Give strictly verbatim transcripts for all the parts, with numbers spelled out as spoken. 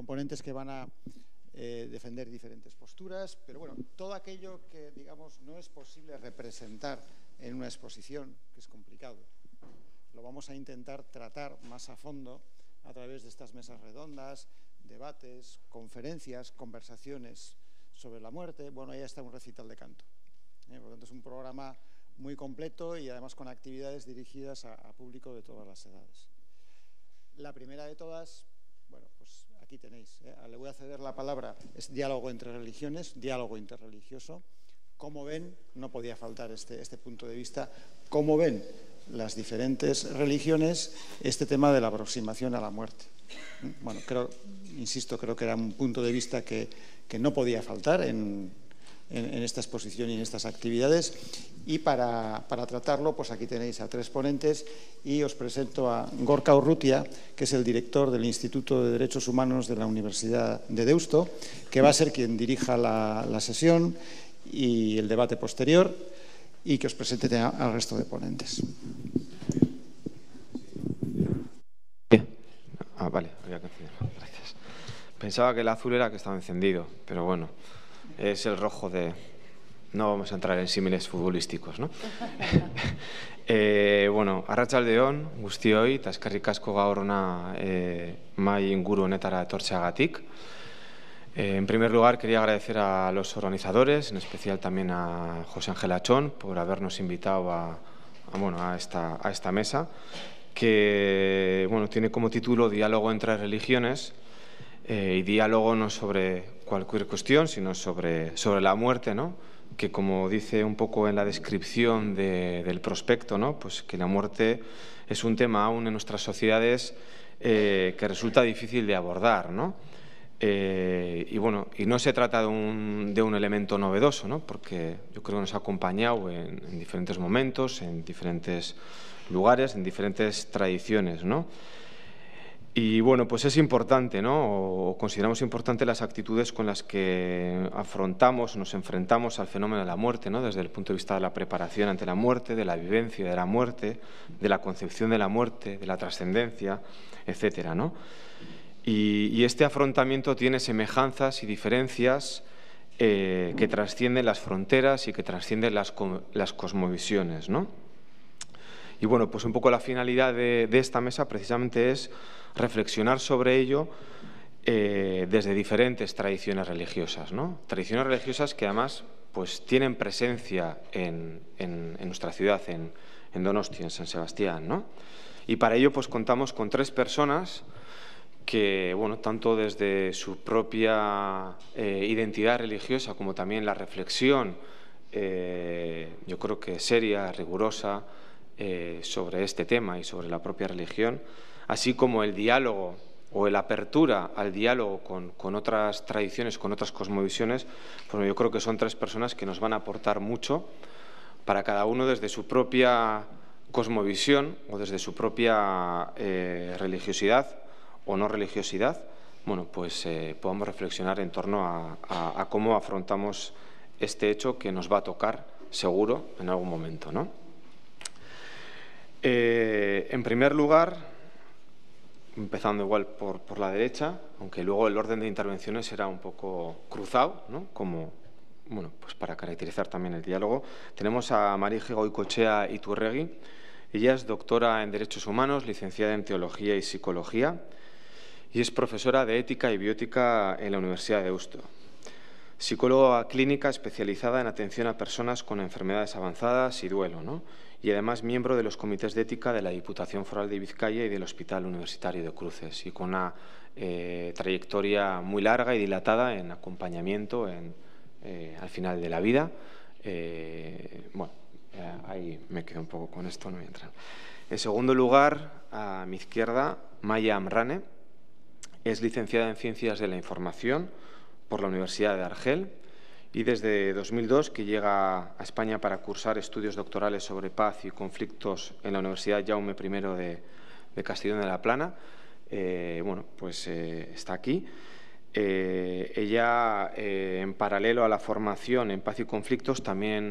con ponentes que van a eh, defender diferentes posturas, pero bueno, todo aquello que, digamos, no es posible representar en una exposición, que es complicado, lo vamos a intentar tratar más a fondo a través de estas mesas redondas, debates, conferencias, conversaciones sobre la muerte. Bueno, ya está un recital de canto. ¿eh? Por lo tanto, es un programa muy completo y además con actividades dirigidas a, a público de todas las edades. La primera de todas, bueno, pues aquí tenéis. ¿eh? Le voy a ceder la palabra. Es diálogo entre religiones, diálogo interreligioso. Como ven, no podía faltar este, este punto de vista. Como ven las diferentes religiones este tema de la aproximación a la muerte. Bueno, creo, insisto, creo que era un punto de vista que, que no podía faltar en, en, en esta exposición y en estas actividades. Y para, para tratarlo, pues aquí tenéis a tres ponentes y os presento a Gorka Urrutia, que es el director del Instituto de Derechos Humanos de la Universidad de Deusto, que va a ser quien dirija la, la sesión y el debate posterior, y que os presente al resto de ponentes. Ah, vale, había que encenderlo. Gracias. Pensaba que el azul era que estaba encendido, pero bueno, es el rojo de... No vamos a entrar en símiles futbolísticos, ¿no? eh, bueno, arratsaldeon, guztioi, eta eskerrik asko gaur hona eh, mahai inguru honetara etortzeagatik. Eh, en primer lugar, quería agradecer a los organizadores, en especial también a José Ángel Achón, por habernos invitado a, a, bueno, a, esta, a esta mesa, que bueno, tiene como título Diálogo entre religiones, eh, y diálogo no sobre cualquier cuestión, sino sobre, sobre la muerte, ¿no? Que como dice un poco en la descripción de, del prospecto, ¿no? Pues que la muerte es un tema aún en nuestras sociedades eh, que resulta difícil de abordar, ¿no? Eh, y bueno, y no se trata de un, de un elemento novedoso, ¿no? Porque yo creo que nos ha acompañado en, en diferentes momentos, en diferentes lugares, en diferentes tradiciones, ¿no? Y bueno, pues es importante, ¿no? O consideramos importante las actitudes con las que afrontamos, nos enfrentamos al fenómeno de la muerte, ¿no? Desde el punto de vista de la preparación ante la muerte, de la vivencia de la muerte, de la concepción de la muerte, de la trascendencia, etcétera, ¿no? Y, y este afrontamiento tiene semejanzas y diferencias eh, que trascienden las fronteras y que trascienden las, las cosmovisiones, ¿no? Y bueno, pues un poco la finalidad de, de esta mesa precisamente es reflexionar sobre ello eh, desde diferentes tradiciones religiosas, ¿no? Tradiciones religiosas que además pues, tienen presencia en, en, en nuestra ciudad, en, en Donostia, en San Sebastián, ¿no? Y para ello pues, contamos con tres personas que, bueno, tanto desde su propia eh, identidad religiosa como también la reflexión, eh, yo creo que seria, rigurosa, eh, sobre este tema y sobre la propia religión, así como el diálogo o la apertura al diálogo con, con otras tradiciones, con otras cosmovisiones, pues yo creo que son tres personas que nos van a aportar mucho para cada uno desde su propia cosmovisión o desde su propia eh, religiosidad o no religiosidad, bueno, pues eh, podamos reflexionar en torno a, a, a cómo afrontamos este hecho que nos va a tocar, seguro, en algún momento, ¿no? Eh, en primer lugar, empezando igual por, por la derecha, aunque luego el orden de intervenciones será un poco cruzado, ¿no? Como, bueno, pues para caracterizar también el diálogo, tenemos a Marije Goicoechea Iturregui. Ella es doctora en Derechos Humanos, licenciada en Teología y Psicología, y es profesora de Ética y Biótica en la Universidad de Deusto. Psicóloga clínica especializada en atención a personas con enfermedades avanzadas y duelo, ¿no? Y además miembro de los comités de ética de la Diputación Foral de Vizcaya y del Hospital Universitario de Cruces, y con una eh, trayectoria muy larga y dilatada en acompañamiento en, eh, al final de la vida. Eh, bueno, eh, ahí me quedo un poco con esto, no voy a entrar. En segundo lugar, a mi izquierda, Maya Amrane. Es licenciada en Ciencias de la Información por la Universidad de Argel y desde dos mil dos que llega a España para cursar estudios doctorales sobre paz y conflictos en la Universidad Jaume primero de, de Castellón de la Plana. Eh, bueno, pues eh, está aquí. Eh, ella, eh, en paralelo a la formación en paz y conflictos, también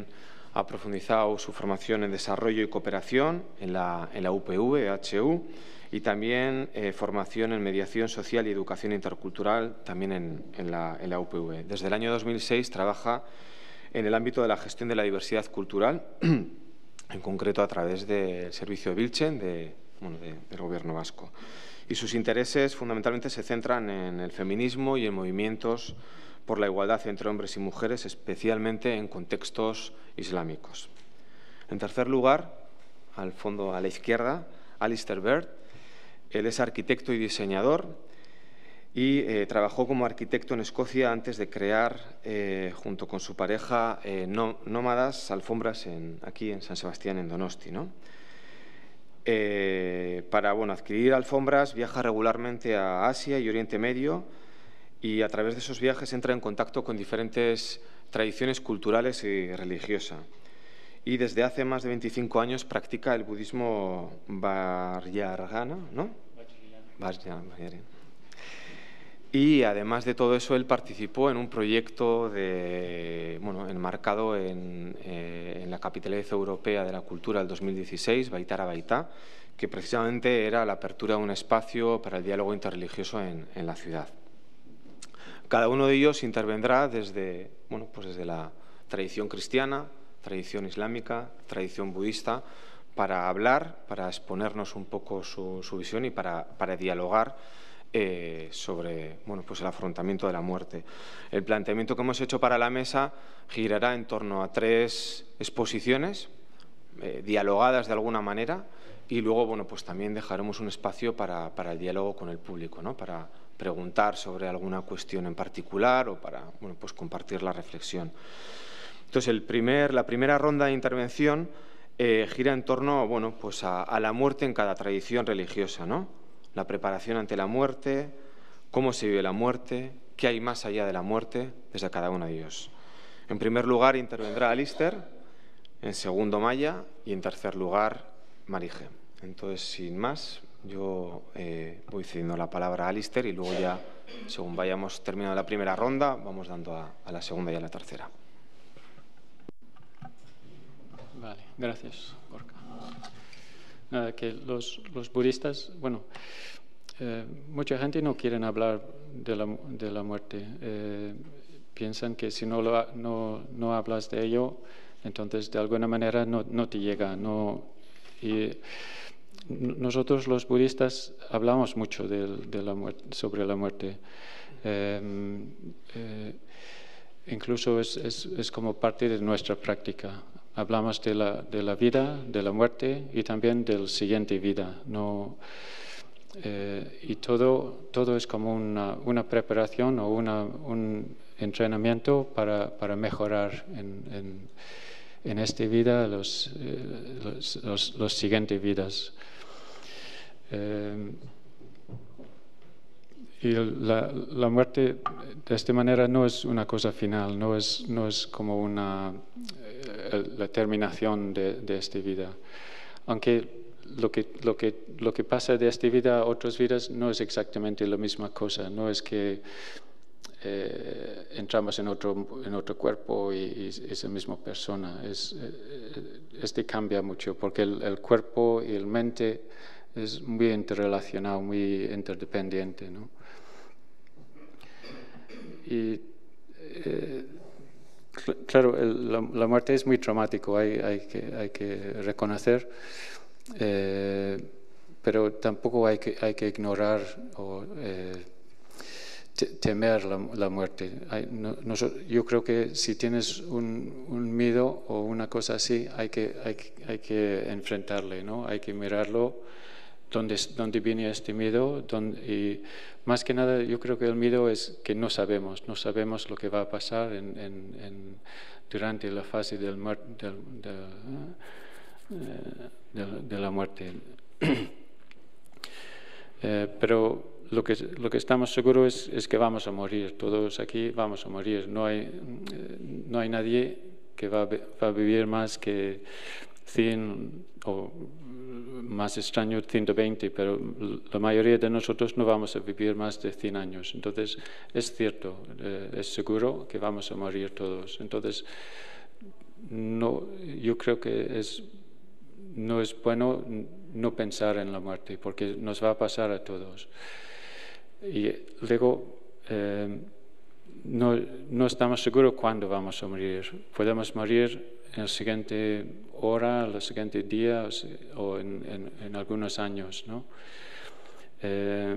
ha profundizado su formación en desarrollo y cooperación en la, en la U P V, H U, y también eh, formación en mediación social y educación intercultural también en, en, la, en la U P V. Desde el año dos mil seis trabaja en el ámbito de la gestión de la diversidad cultural, en concreto a través del Servicio Biltzen de, bueno, de, del Gobierno vasco. Y sus intereses fundamentalmente se centran en el feminismo y en movimientos por la igualdad entre hombres y mujeres, especialmente en contextos islámicos. En tercer lugar, al fondo a la izquierda, Alistair Bird. Él es arquitecto y diseñador y eh, trabajó como arquitecto en Escocia antes de crear, eh, junto con su pareja, eh, no, Nómadas Alfombras en, aquí en San Sebastián, en Donosti, ¿no? Eh, para bueno, adquirir alfombras viaja regularmente a Asia y Oriente Medio y a través de esos viajes entra en contacto con diferentes tradiciones culturales y religiosas. Y desde hace más de veinticinco años practica el budismo Vajrayana, ¿no? Vajrayana. Y además de todo eso, él participó en un proyecto de, bueno, enmarcado en, eh, en la Capitalidad Europea de la Cultura del dos mil dieciséis, Baitara Baitá, que precisamente era la apertura de un espacio para el diálogo interreligioso en, en la ciudad. Cada uno de ellos intervendrá desde, bueno, pues desde la tradición cristiana, tradición islámica, tradición budista, para hablar, para exponernos un poco su, su visión y para, para dialogar eh, sobre bueno, pues el afrontamiento de la muerte. El planteamiento que hemos hecho para la mesa girará en torno a tres exposiciones, eh, dialogadas de alguna manera, y luego bueno, pues también dejaremos un espacio para, para el diálogo con el público, ¿no? Para preguntar sobre alguna cuestión en particular o para bueno, pues compartir la reflexión. Entonces, el primer, la primera ronda de intervención eh, gira en torno bueno, pues a, a la muerte en cada tradición religiosa, ¿no? La preparación ante la muerte, cómo se vive la muerte, qué hay más allá de la muerte desde cada uno de ellos. En primer lugar intervendrá Alistair, en segundo Maya y en tercer lugar Marije. Entonces, sin más, yo eh, voy cediendo la palabra a Alistair y luego ya, según vayamos terminando la primera ronda, vamos dando a, a la segunda y a la tercera. Vale, gracias, Gorka. Nada, que los, los budistas, bueno, eh, mucha gente no quiere hablar de la, de la muerte. Eh, piensan que si no, lo, no, no hablas de ello, entonces de alguna manera no, no te llega. No, y nosotros los budistas hablamos mucho de, de la muerte, sobre la muerte. Eh, eh, incluso es, es, es como parte de nuestra práctica. Hablamos de la, de la vida, de la muerte y también del siguiente vida. No, eh, y todo, todo es como una, una preparación o una, un entrenamiento para, para mejorar en, en, en esta vida los, eh, los, los, los siguientes vidas. Eh, y la, la muerte de esta manera no es una cosa final, no es, no es como una, eh, la terminación de, de esta vida. Aunque lo que, lo, que, lo que pasa de esta vida a otras vidas no es exactamente la misma cosa, no es que eh, entramos en otro, en otro cuerpo y, y es la misma persona. Es, eh, este cambia mucho porque el, el cuerpo y el mente es muy interrelacionado, muy interdependiente, ¿no? Y eh, cl claro, el, la, la muerte es muy traumático, hay, hay, que, hay que reconocer, eh, pero tampoco hay que, hay que ignorar o eh, te, temer la, la muerte. Hay, no, no, yo creo que si tienes un, un miedo o una cosa así, hay que, hay, hay que enfrentarle, ¿no? Hay que mirarlo. ¿Dónde, dónde viene este miedo? ¿Dónde, y más que nada, yo creo que el miedo es que no sabemos, no sabemos lo que va a pasar en, en, en, durante la fase del muer del, de, de, de la muerte. eh, pero lo que, lo que estamos seguros es, es que vamos a morir, todos aquí vamos a morir. No hay, no hay nadie que va, va a vivir más que cien o más extraño ciento veinte, pero la mayoría de nosotros no vamos a vivir más de cien años. Entonces, es cierto, eh, es seguro que vamos a morir todos. Entonces, no, yo creo que es, no es bueno no pensar en la muerte, porque nos va a pasar a todos. Y luego, eh, no, no estamos seguros cuándo vamos a morir. Podemos morir en la siguiente hora, en el siguiente día o en, en, en algunos años, ¿no? Eh,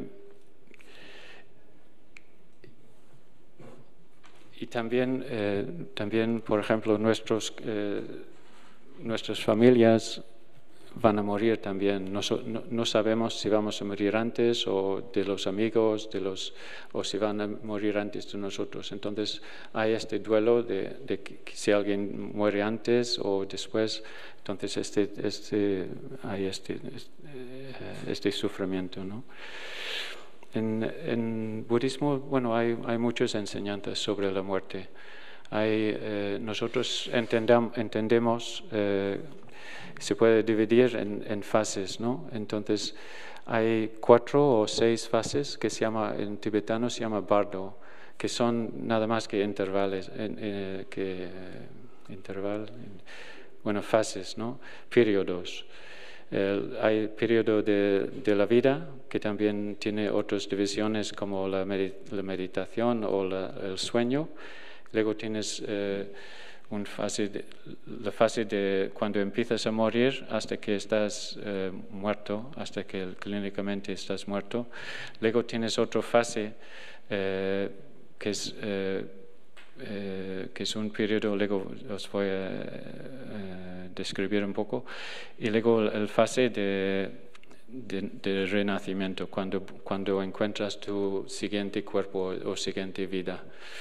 y también, eh, también, por ejemplo, nuestros, eh, nuestras familias van a morir también. No, no, no sabemos si vamos a morir antes o de los amigos, de los, o si van a morir antes de nosotros. Entonces hay este duelo de, de que, que si alguien muere antes o después, entonces este, este, hay este, este, este sufrimiento, ¿no? En, en budismo, bueno, hay, hay muchas enseñanzas sobre la muerte. Hay, eh, nosotros entendam, entendemos eh, se puede dividir en, en fases, ¿no? Entonces, hay cuatro o seis fases que se llama, en tibetano se llama bardo, que son nada más que intervalos, en, en, que, eh, interval, en, bueno, fases, ¿no? Periodos. El, hay periodo de, de la vida, que también tiene otras divisiones como la, medit la meditación o la, el sueño. Luego tienes eh, un fase de, la fase de cuando empiezas a morir hasta que estás eh, muerto, hasta que clínicamente estás muerto. Luego tienes otra fase eh, que es... Eh, Eh, que es un periodo, luego os voy a eh, describir un poco, y luego el fase de, de, de renacimiento, cuando, cuando encuentras tu siguiente cuerpo o siguiente vida.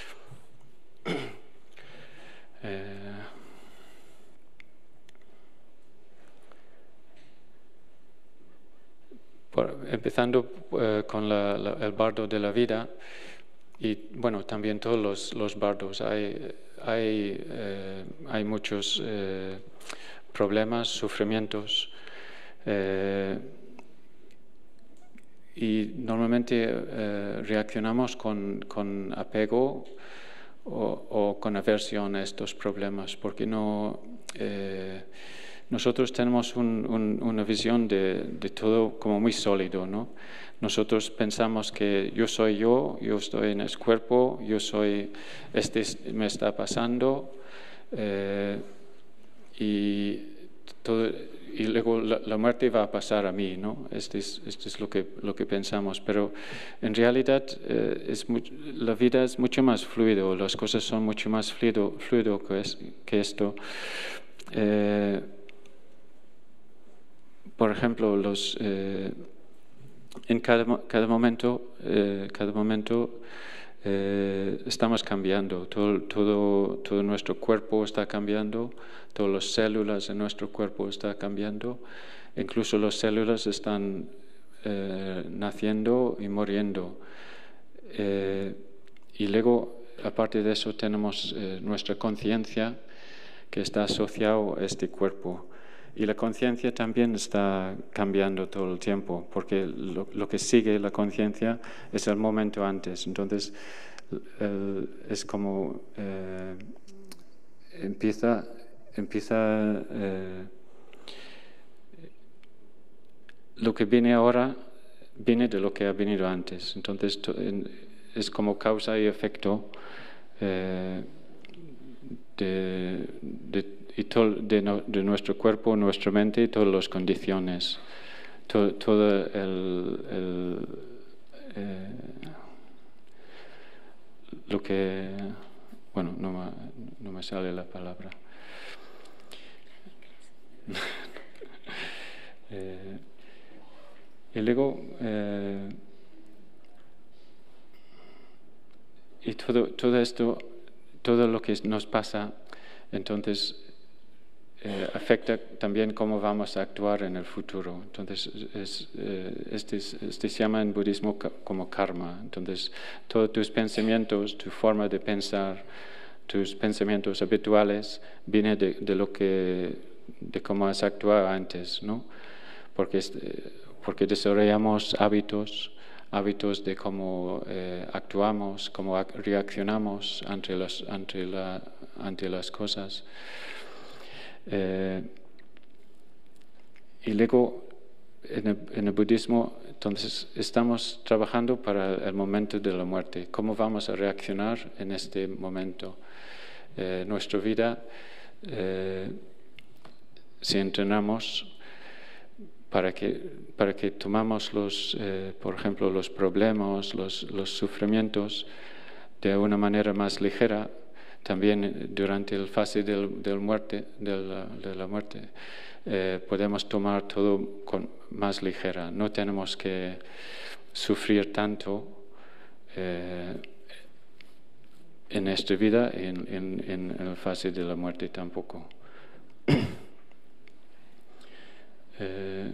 eh, por, empezando eh, con la, la, el bardo de la vida. Y bueno, también todos los, los bardos. Hay, hay, eh, hay muchos eh, problemas, sufrimientos. Eh, y normalmente eh, reaccionamos con, con apego o, o con aversión a estos problemas, porque no, eh, nosotros tenemos un, un, una visión de, de todo como muy sólido, ¿no? Nosotros pensamos que yo soy yo, yo estoy en el cuerpo, yo soy, este me está pasando, eh, y, todo, y luego la, la muerte va a pasar a mí, ¿no? Este es, este es lo, que, lo que pensamos, pero en realidad eh, es muy, la vida es mucho más fluido, las cosas son mucho más fluido, fluido que, es, que esto. Eh, por ejemplo, los... Eh, En cada, cada momento, eh, cada momento eh, estamos cambiando, todo, todo, todo nuestro cuerpo está cambiando, todas las células de nuestro cuerpo están cambiando, incluso las células están eh, naciendo y muriendo. Eh, y luego, aparte de eso, tenemos eh, nuestra conciencia que está asociada a este cuerpo. Y la conciencia también está cambiando todo el tiempo, porque lo, lo que sigue la conciencia es el momento antes. Entonces, el, es como eh, empieza, empieza eh, lo que viene ahora viene de lo que ha venido antes. Entonces, to, en, es como causa y efecto eh, de, de y todo de, no, de nuestro cuerpo, nuestra mente y todas las condiciones, todo, todo el, el eh, lo que, bueno, no me, no me sale la palabra. eh, y luego, eh, y todo, todo esto, todo lo que nos pasa, entonces, Eh, afecta también cómo vamos a actuar en el futuro. Entonces, es, eh, este, este se llama en budismo como karma. Entonces, todos tus pensamientos, tu forma de pensar, tus pensamientos habituales, vienen de, de lo que, de cómo has actuado antes, ¿no? Porque, porque desarrollamos hábitos, hábitos de cómo eh, actuamos, cómo reaccionamos ante las, ante la, ante las cosas. Eh, y luego, en el, en el budismo, entonces, estamos trabajando para el momento de la muerte. ¿Cómo vamos a reaccionar en este momento? Eh, nuestra vida, eh, si entrenamos para que, para que tomamos los, eh, por ejemplo, los problemas, los, los sufrimientos de una manera más ligera, también durante la fase del, del muerte, de, la, de la muerte, eh, podemos tomar todo con más ligera. No tenemos que sufrir tanto eh, en esta vida y en, en, en la fase de la muerte tampoco. eh,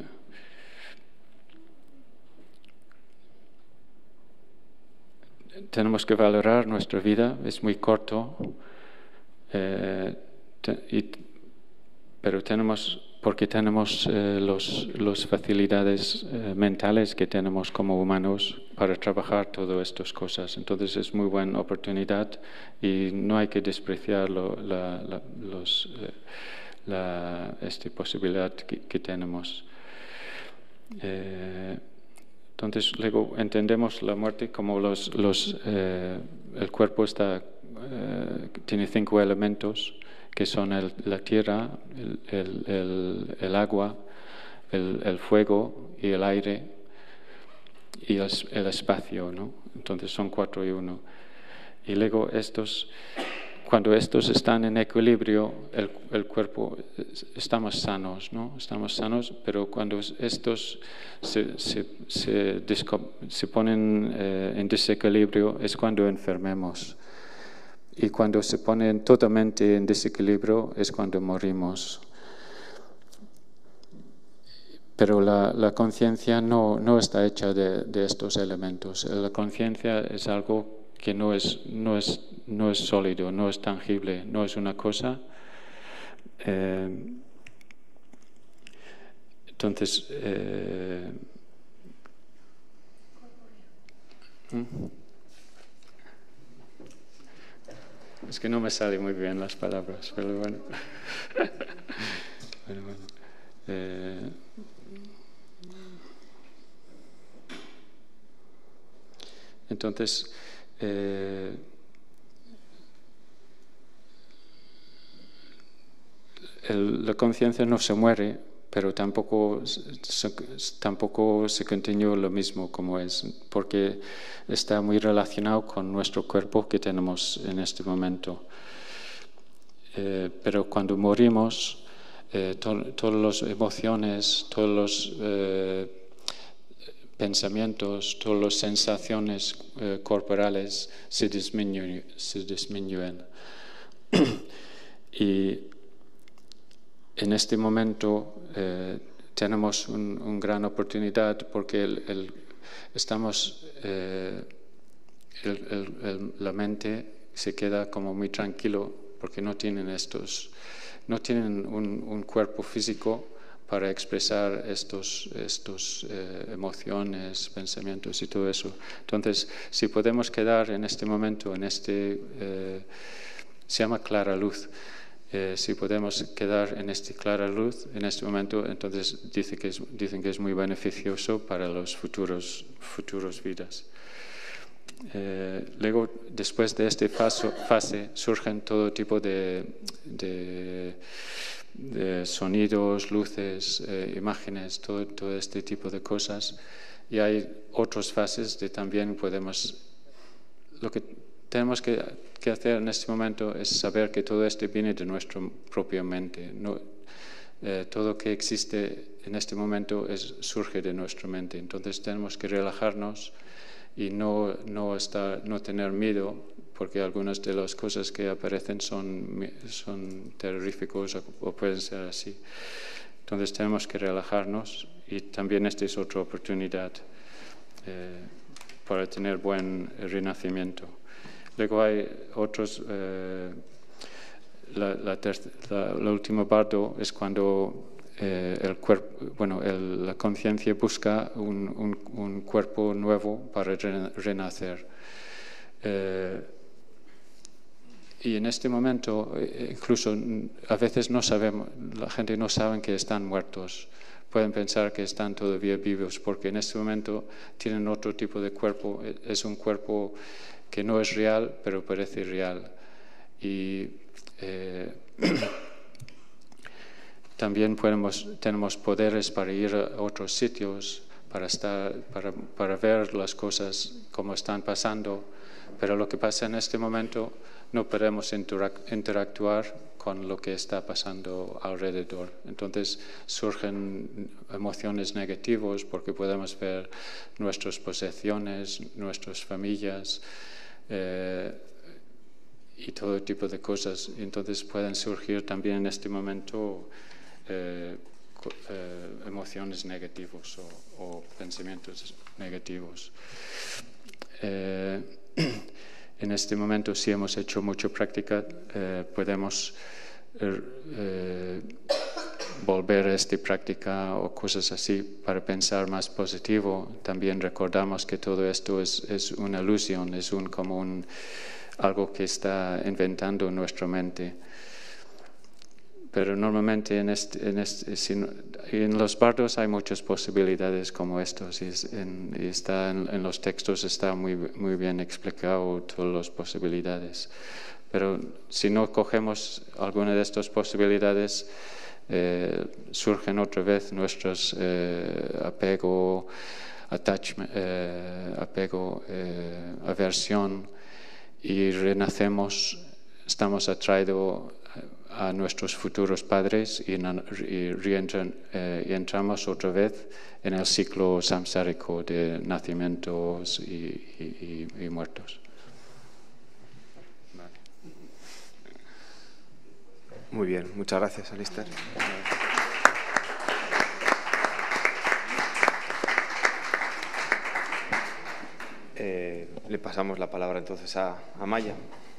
tenemos que valorar nuestra vida, es muy corto, eh, te, y, pero tenemos, porque tenemos eh, los, las facilidades eh, mentales que tenemos como humanos para trabajar todas estas cosas. Entonces es muy buena oportunidad y no hay que despreciar lo, la, la, los, eh, la, esta posibilidad que, que tenemos. Eh, Entonces, luego entendemos la muerte como los, los, eh, el cuerpo está, eh, tiene cinco elementos, que son el, la tierra, el, el, el, el agua, el, el fuego y el aire y el, el espacio, ¿no? Entonces son cuatro y uno. Y luego estos, cuando estos están en equilibrio, el, el cuerpo, estamos sanos, ¿no? Estamos sanos, pero cuando estos se, se, se, se ponen eh, en desequilibrio es cuando enfermemos. Y cuando se ponen totalmente en desequilibrio es cuando morimos. Pero la, la conciencia no, no está hecha de, de estos elementos. La conciencia es algo que no es, no es, no es sólido, no es tangible, no es una cosa. Eh, entonces, eh, ¿hmm? Es que no me salen muy bien las palabras, pero bueno. Pero bueno. Eh, entonces, eh, el, la conciencia no se muere, pero tampoco se, tampoco se continúa lo mismo como es, porque está muy relacionado con nuestro cuerpo que tenemos en este momento. Eh, pero cuando morimos, eh, to, todas las emociones, todos los eh, pensamientos, todas las sensaciones eh, corporales se disminuyen. Se disminuyen. Y en este momento eh, tenemos una un gran oportunidad porque el, el, estamos, eh, el, el, el, la mente se queda como muy tranquilo porque no tienen estos, no tienen un, un cuerpo físico para expresar estos, estos eh, emociones, pensamientos y todo eso. Entonces, si podemos quedar en este momento, en este, eh, se llama clara luz. Eh, si podemos quedar en esta clara luz en este momento, entonces dice que es, dicen que es muy beneficioso para los futuros, futuros vidas. Eh, luego, después de esta fase, fase, surgen todo tipo de, de, de sonidos, luces, eh, imágenes, todo, todo este tipo de cosas. Y hay otras fases de también podemos... Lo que tenemos que, que hacer en este momento es saber que todo esto viene de nuestra propia mente. No, eh, todo que existe en este momento es, surge de nuestra mente. Entonces tenemos que relajarnos y no, no, estar, no tener miedo, porque algunas de las cosas que aparecen son, son terroríficos o, o pueden ser así. Entonces tenemos que relajarnos y también esta es otra oportunidad eh, para tener buen renacimiento. Luego hay otros, eh, la, la, la, la última parte es cuando eh, el cuerpo, bueno, el, la conciencia busca un, un, un cuerpo nuevo para renacer. Eh, y en este momento, incluso a veces no sabemos, la gente no sabe que están muertos. Pueden pensar que están todavía vivos porque en este momento tienen otro tipo de cuerpo. Es un cuerpo que no es real, pero parece real. Y eh, también podemos, tenemos poderes para ir a otros sitios, para, estar, para, para ver las cosas como están pasando. Pero lo que pasa en este momento no podemos interactuar con lo que está pasando alrededor. Entonces surgen emociones negativas porque podemos ver nuestras posesiones, nuestras familias eh, y todo tipo de cosas. Entonces pueden surgir también en este momento eh, eh, emociones negativas o, o pensamientos negativos. Eh, En este momento, si hemos hecho mucha práctica, eh, podemos eh, volver a esta práctica o cosas así para pensar más positivo. También recordamos que todo esto es, es una ilusión, es un, como un, algo que está inventando en nuestra mente. Pero normalmente en, este, en, este, en los bardos hay muchas posibilidades como estos y, en, y está en, en los textos está muy, muy bien explicado todas las posibilidades. Pero si no cogemos alguna de estas posibilidades, eh, surgen otra vez nuestros eh, apego, attachment, eh, apego, eh, aversión y renacemos, estamos atraídos a nuestros futuros padres y, y, reentran, eh, y entramos otra vez en el ciclo samsárico de nacimientos y, y, y, y muertos. Vale. Muy bien, muchas gracias, Alistair. Eh, le pasamos la palabra entonces a, a Maya.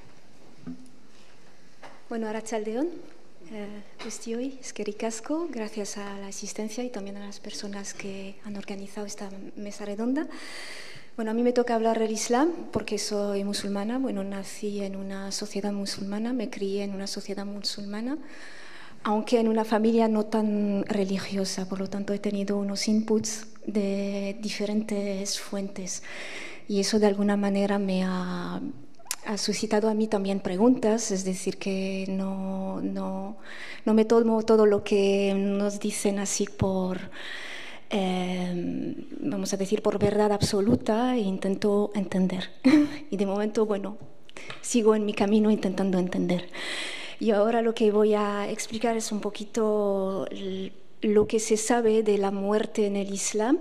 Bueno, Arratsaldeon, guztioi, eskerrik asko, gracias a la asistencia y también a las personas que han organizado esta mesa redonda. Bueno, a mí me toca hablar del Islam porque soy musulmana. Bueno, nací en una sociedad musulmana, me crié en una sociedad musulmana, aunque en una familia no tan religiosa, por lo tanto he tenido unos inputs de diferentes fuentes y eso de alguna manera me ha... ha suscitado a mí también preguntas, es decir, que no, no, no me tomo todo lo que nos dicen así por, eh, vamos a decir, por verdad absoluta e intento entender. Y de momento, bueno, sigo en mi camino intentando entender. Y ahora lo que voy a explicar es un poquito lo que se sabe de la muerte en el Islam.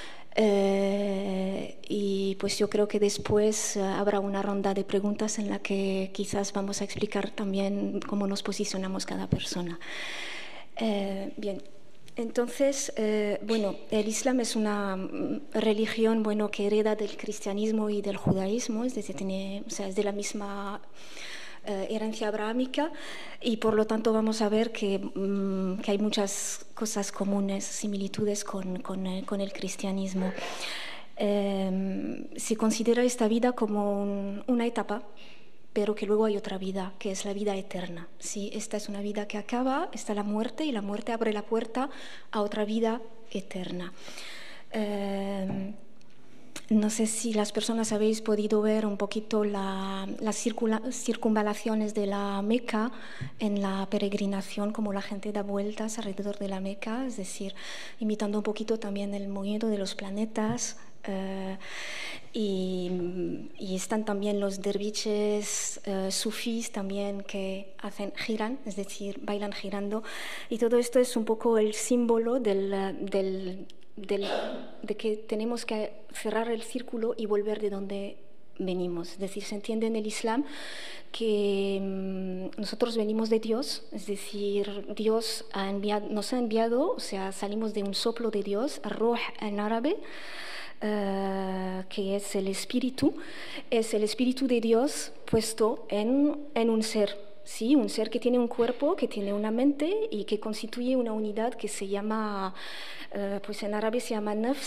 Eh, y pues yo creo que después uh, habrá una ronda de preguntas en la que quizás vamos a explicar también cómo nos posicionamos cada persona. Eh, bien, entonces, eh, bueno, el Islam es una religión, bueno, que hereda del cristianismo y del judaísmo, es decir, tiene, o sea, es de la misma eh, herencia abrahámica y por lo tanto vamos a ver que, mmm, que hay muchas cosas comunes, similitudes con, con, eh, con el cristianismo. Eh, se considera esta vida como un, una etapa, pero que luego hay otra vida, que es la vida eterna. ¿Sí? Esta es una vida que acaba, está la muerte, y la muerte abre la puerta a otra vida eterna. Eh, no sé si las personas habéis podido ver un poquito la, las circunvalaciones de la Meca en la peregrinación, como la gente da vueltas alrededor de la Meca, es decir, imitando un poquito también el movimiento de los planetas. Uh, y, y están también los derviches uh, sufís también que hacen giran, es decir, bailan girando, y todo esto es un poco el símbolo del, del, del, de que tenemos que cerrar el círculo y volver de donde venimos. Es decir, se entiende en el Islam que um, nosotros venimos de Dios, es decir, Dios ha enviado, nos ha enviado, o sea, salimos de un soplo de Dios, Ruh en árabe, Uh, que es el espíritu, es el espíritu de Dios puesto en, en un ser, ¿sí? Un ser que tiene un cuerpo, que tiene una mente y que constituye una unidad que se llama, uh, pues en árabe se llama nafs,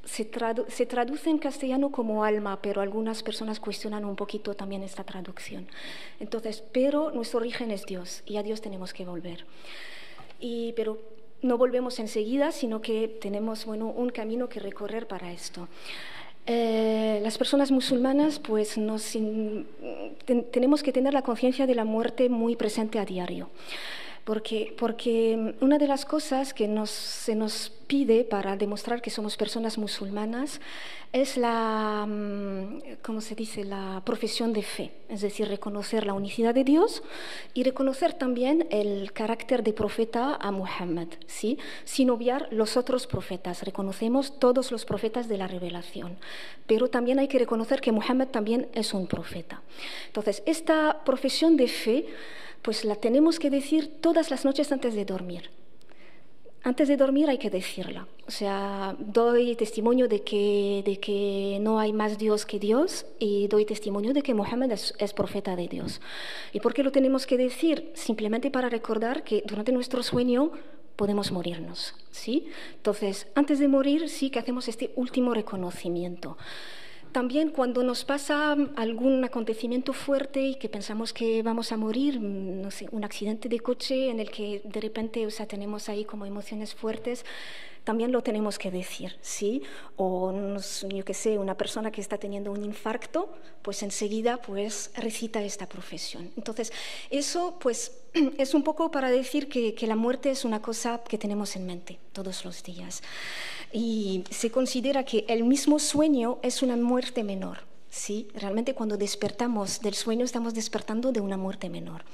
se, tradu se traduce en castellano como alma, pero algunas personas cuestionan un poquito también esta traducción. Entonces, pero nuestro origen es Dios y a Dios tenemos que volver. Y, pero no volvemos enseguida, sino que tenemos bueno, un camino que recorrer para esto. Eh, las personas musulmanas, pues nos in, ten, tenemos que tener la conciencia de la muerte muy presente a diario. Porque, porque una de las cosas que nos, se nos pide para demostrar que somos personas musulmanas es la, ¿cómo se dice?, la profesión de fe, es decir, reconocer la unicidad de Dios y reconocer también el carácter de profeta a Muhammad, ¿sí? Sin obviar los otros profetas. Reconocemos todos los profetas de la revelación, pero también hay que reconocer que Muhammad también es un profeta. Entonces, esta profesión de fe pues la tenemos que decir todas las noches antes de dormir. Antes de dormir hay que decirla. O sea, doy testimonio de que, de que no hay más Dios que Dios y doy testimonio de que Muhammad es, es profeta de Dios. ¿Y por qué lo tenemos que decir? Simplemente para recordar que durante nuestro sueño podemos morirnos, ¿sí? Entonces, antes de morir sí que hacemos este último reconocimiento. También cuando nos pasa algún acontecimiento fuerte y que pensamos que vamos a morir, no sé, un accidente de coche en el que de repente, o sea, tenemos ahí como emociones fuertes, también lo tenemos que decir, ¿sí? O, nos, yo qué sé, una persona que está teniendo un infarto, pues enseguida pues recita esta profesión. Entonces, eso pues es un poco para decir que, que la muerte es una cosa que tenemos en mente todos los días. Y se considera que el mismo sueño es una muerte menor, ¿sí? Realmente cuando despertamos del sueño estamos despertando de una muerte menor.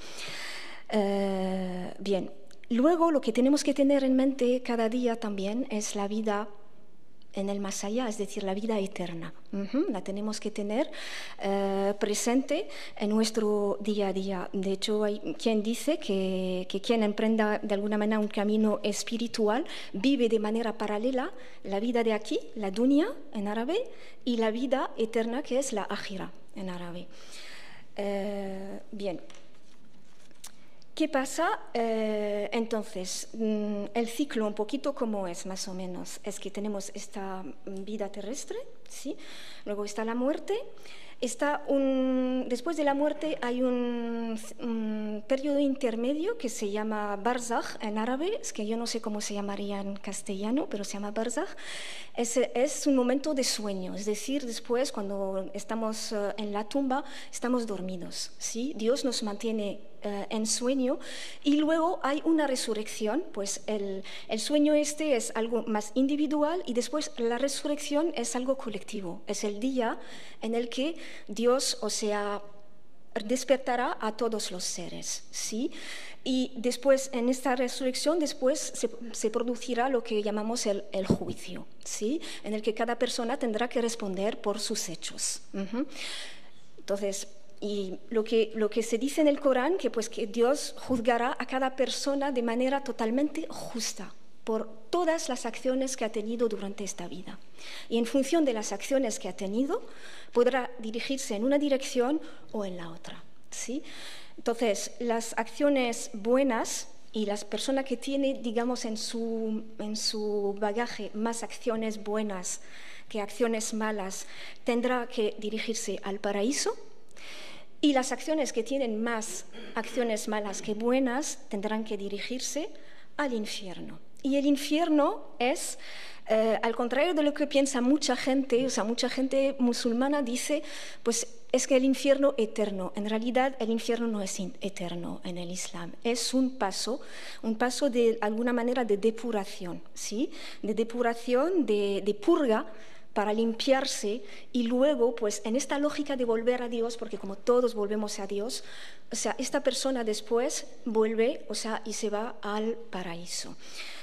Uh, bien, luego lo que tenemos que tener en mente cada día también es la vida en el más allá, es decir, la vida eterna. Uh-huh, la tenemos que tener uh, presente en nuestro día a día. De hecho, hay quien dice que, que quien emprenda de alguna manera un camino espiritual vive de manera paralela la vida de aquí, la dunya en árabe, y la vida eterna que es la akhira en árabe. Uh, bien. ¿Qué pasa? Eh, entonces, el ciclo un poquito como es, más o menos, es que tenemos esta vida terrestre, ¿sí? Luego está la muerte, está un, después de la muerte hay un, un periodo intermedio que se llama barzakh en árabe, es que yo no sé cómo se llamaría en castellano, pero se llama barzakh. Es, es un momento de sueño, es decir, después cuando estamos uh, en la tumba, estamos dormidos, ¿sí? Dios nos mantiene Uh, en sueño y luego hay una resurrección, pues el, el sueño este es algo más individual y después la resurrección es algo colectivo, es el día en el que Dios, o sea, despertará a todos los seres, ¿sí? Y después, en esta resurrección, después se, se producirá lo que llamamos el, el juicio, ¿sí? En el que cada persona tendrá que responder por sus hechos. Uh-huh. Entonces, y lo que, lo que se dice en el Corán, que, pues, que Dios juzgará a cada persona de manera totalmente justa por todas las acciones que ha tenido durante esta vida. Y en función de las acciones que ha tenido, podrá dirigirse en una dirección o en la otra, ¿sí? Entonces, las acciones buenas y las personas que tienen, digamos, en su, en su bagaje más acciones buenas que acciones malas, tendrá que dirigirse al paraíso. Y las acciones que tienen más acciones malas que buenas tendrán que dirigirse al infierno. Y el infierno es, eh, al contrario de lo que piensa mucha gente, o sea, mucha gente musulmana dice, pues es que el infierno eterno. En realidad, el infierno no es eterno en el Islam. Es un paso, un paso de alguna manera de depuración, ¿sí? De depuración, de, de purga, para limpiarse y luego, pues en esta lógica de volver a Dios, porque como todos volvemos a Dios, o sea, esta persona después vuelve, o sea, y se va al paraíso.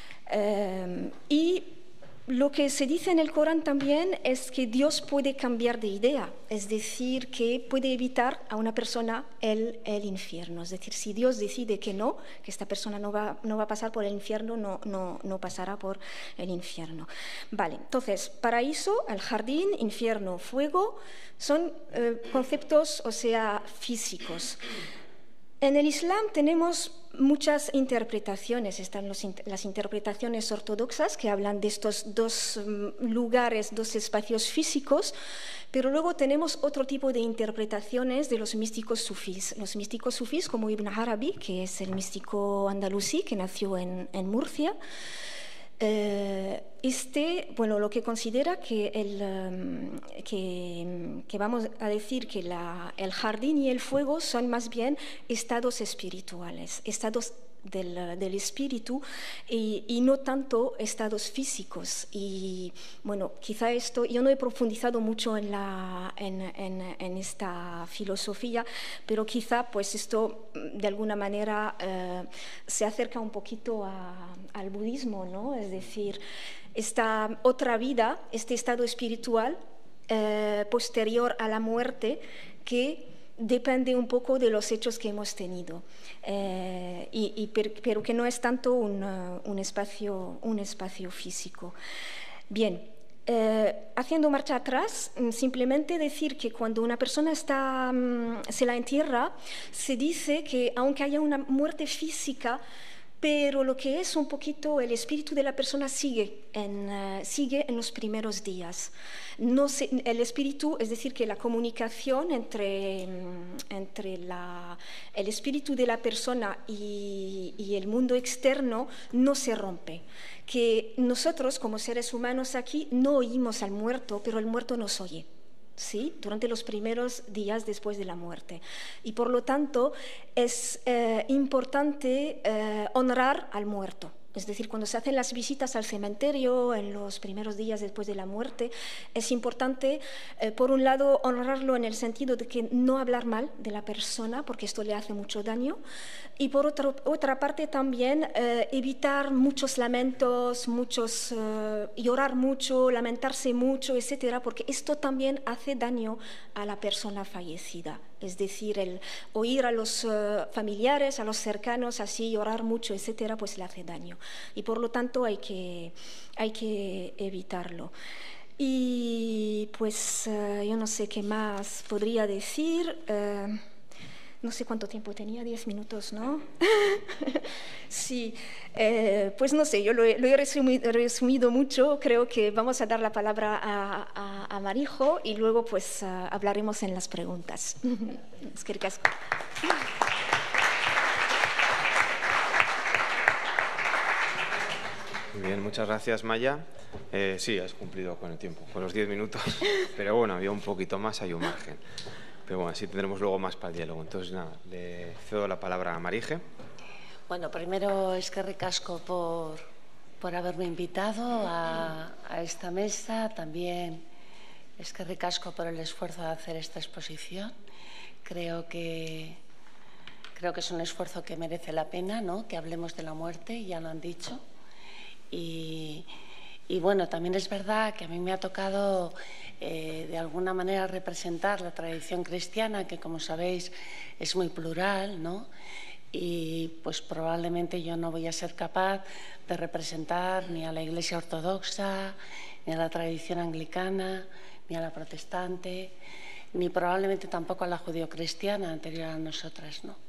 Eh, y lo que se dice en el Corán también es que Dios puede cambiar de idea, es decir, que puede evitar a una persona el, el infierno. Es decir, si Dios decide que no, que esta persona no va, no va a pasar por el infierno, no, no, no pasará por el infierno. Vale, entonces, paraíso, el jardín, infierno, fuego, son eh, conceptos, o sea, físicos. En el Islam tenemos muchas interpretaciones. Están los, las interpretaciones ortodoxas que hablan de estos dos lugares, dos espacios físicos, pero luego tenemos otro tipo de interpretaciones de los místicos sufís. Los místicos sufís como Ibn Arabi, que es el místico andalusí que nació en, en Murcia. Eh, este, bueno, lo que considera que, el, um, que, que vamos a decir que la, el jardín y el fuego son más bien estados espirituales, estados del, del espíritu y, y no tanto estados físicos. Y bueno, quizá esto, yo no he profundizado mucho en, la, en, en, en esta filosofía, pero quizá pues esto de alguna manera eh, se acerca un poquito a, al budismo, ¿no? Es decir, esta otra vida, este estado espiritual eh, posterior a la muerte que depende un poco de los hechos que hemos tenido, eh, y, y, pero que no es tanto un, uh, un, espacio, un espacio físico. Bien, eh, haciendo marcha atrás, simplemente decir que cuando una persona está, um, se la entierra, se dice que aunque haya una muerte física, pero lo que es un poquito el espíritu de la persona sigue en, uh, sigue en los primeros días. No se, el espíritu, es decir, que la comunicación entre, entre la, el espíritu de la persona y, y el mundo externo no se rompe. Que nosotros como seres humanos aquí no oímos al muerto, pero el muerto nos oye. ¿Sí? Durante los primeros días después de la muerte. Y por lo tanto es eh, importante eh, honrar al muerto. Es decir, cuando se hacen las visitas al cementerio en los primeros días después de la muerte, es importante, eh, por un lado, honrarlo en el sentido de que no hablar mal de la persona, porque esto le hace mucho daño, y por otro, otra parte también eh, evitar muchos lamentos, muchos, eh, llorar mucho, lamentarse mucho, etcétera, porque esto también hace daño a la persona fallecida. Es decir, el oír a los uh, familiares, a los cercanos, así llorar mucho, etcétera, pues le hace daño. Y por lo tanto hay que, hay que evitarlo. Y pues uh, yo no sé qué más podría decir. Uh, no sé cuánto tiempo tenía, diez minutos, ¿no? Sí, eh, pues no sé, yo lo he, lo he resumido, resumido mucho. Creo que vamos a dar la palabra a, a, a Marijo y luego pues uh, hablaremos en las preguntas. Eskerrik asko. Muy bien, muchas gracias, Maya. Eh, sí, has cumplido con el tiempo, con los diez minutos, pero bueno, había un poquito más, hay un margen. Pero bueno, así tendremos luego más para el diálogo. Entonces, nada, le cedo la palabra a Marije. Bueno, primero, eskerrik asko por, por haberme invitado a, a esta mesa. También eskerrik asko por el esfuerzo de hacer esta exposición. Creo que, creo que es un esfuerzo que merece la pena, ¿no? Que hablemos de la muerte, ya lo han dicho. Y, y bueno, también es verdad que a mí me ha tocado eh, de alguna manera representar la tradición cristiana, que como sabéis es muy plural, ¿no? Y pues probablemente yo no voy a ser capaz de representar ni a la Iglesia ortodoxa, ni a la tradición anglicana, ni a la protestante, ni probablemente tampoco a la judeocristiana anterior a nosotras, ¿no?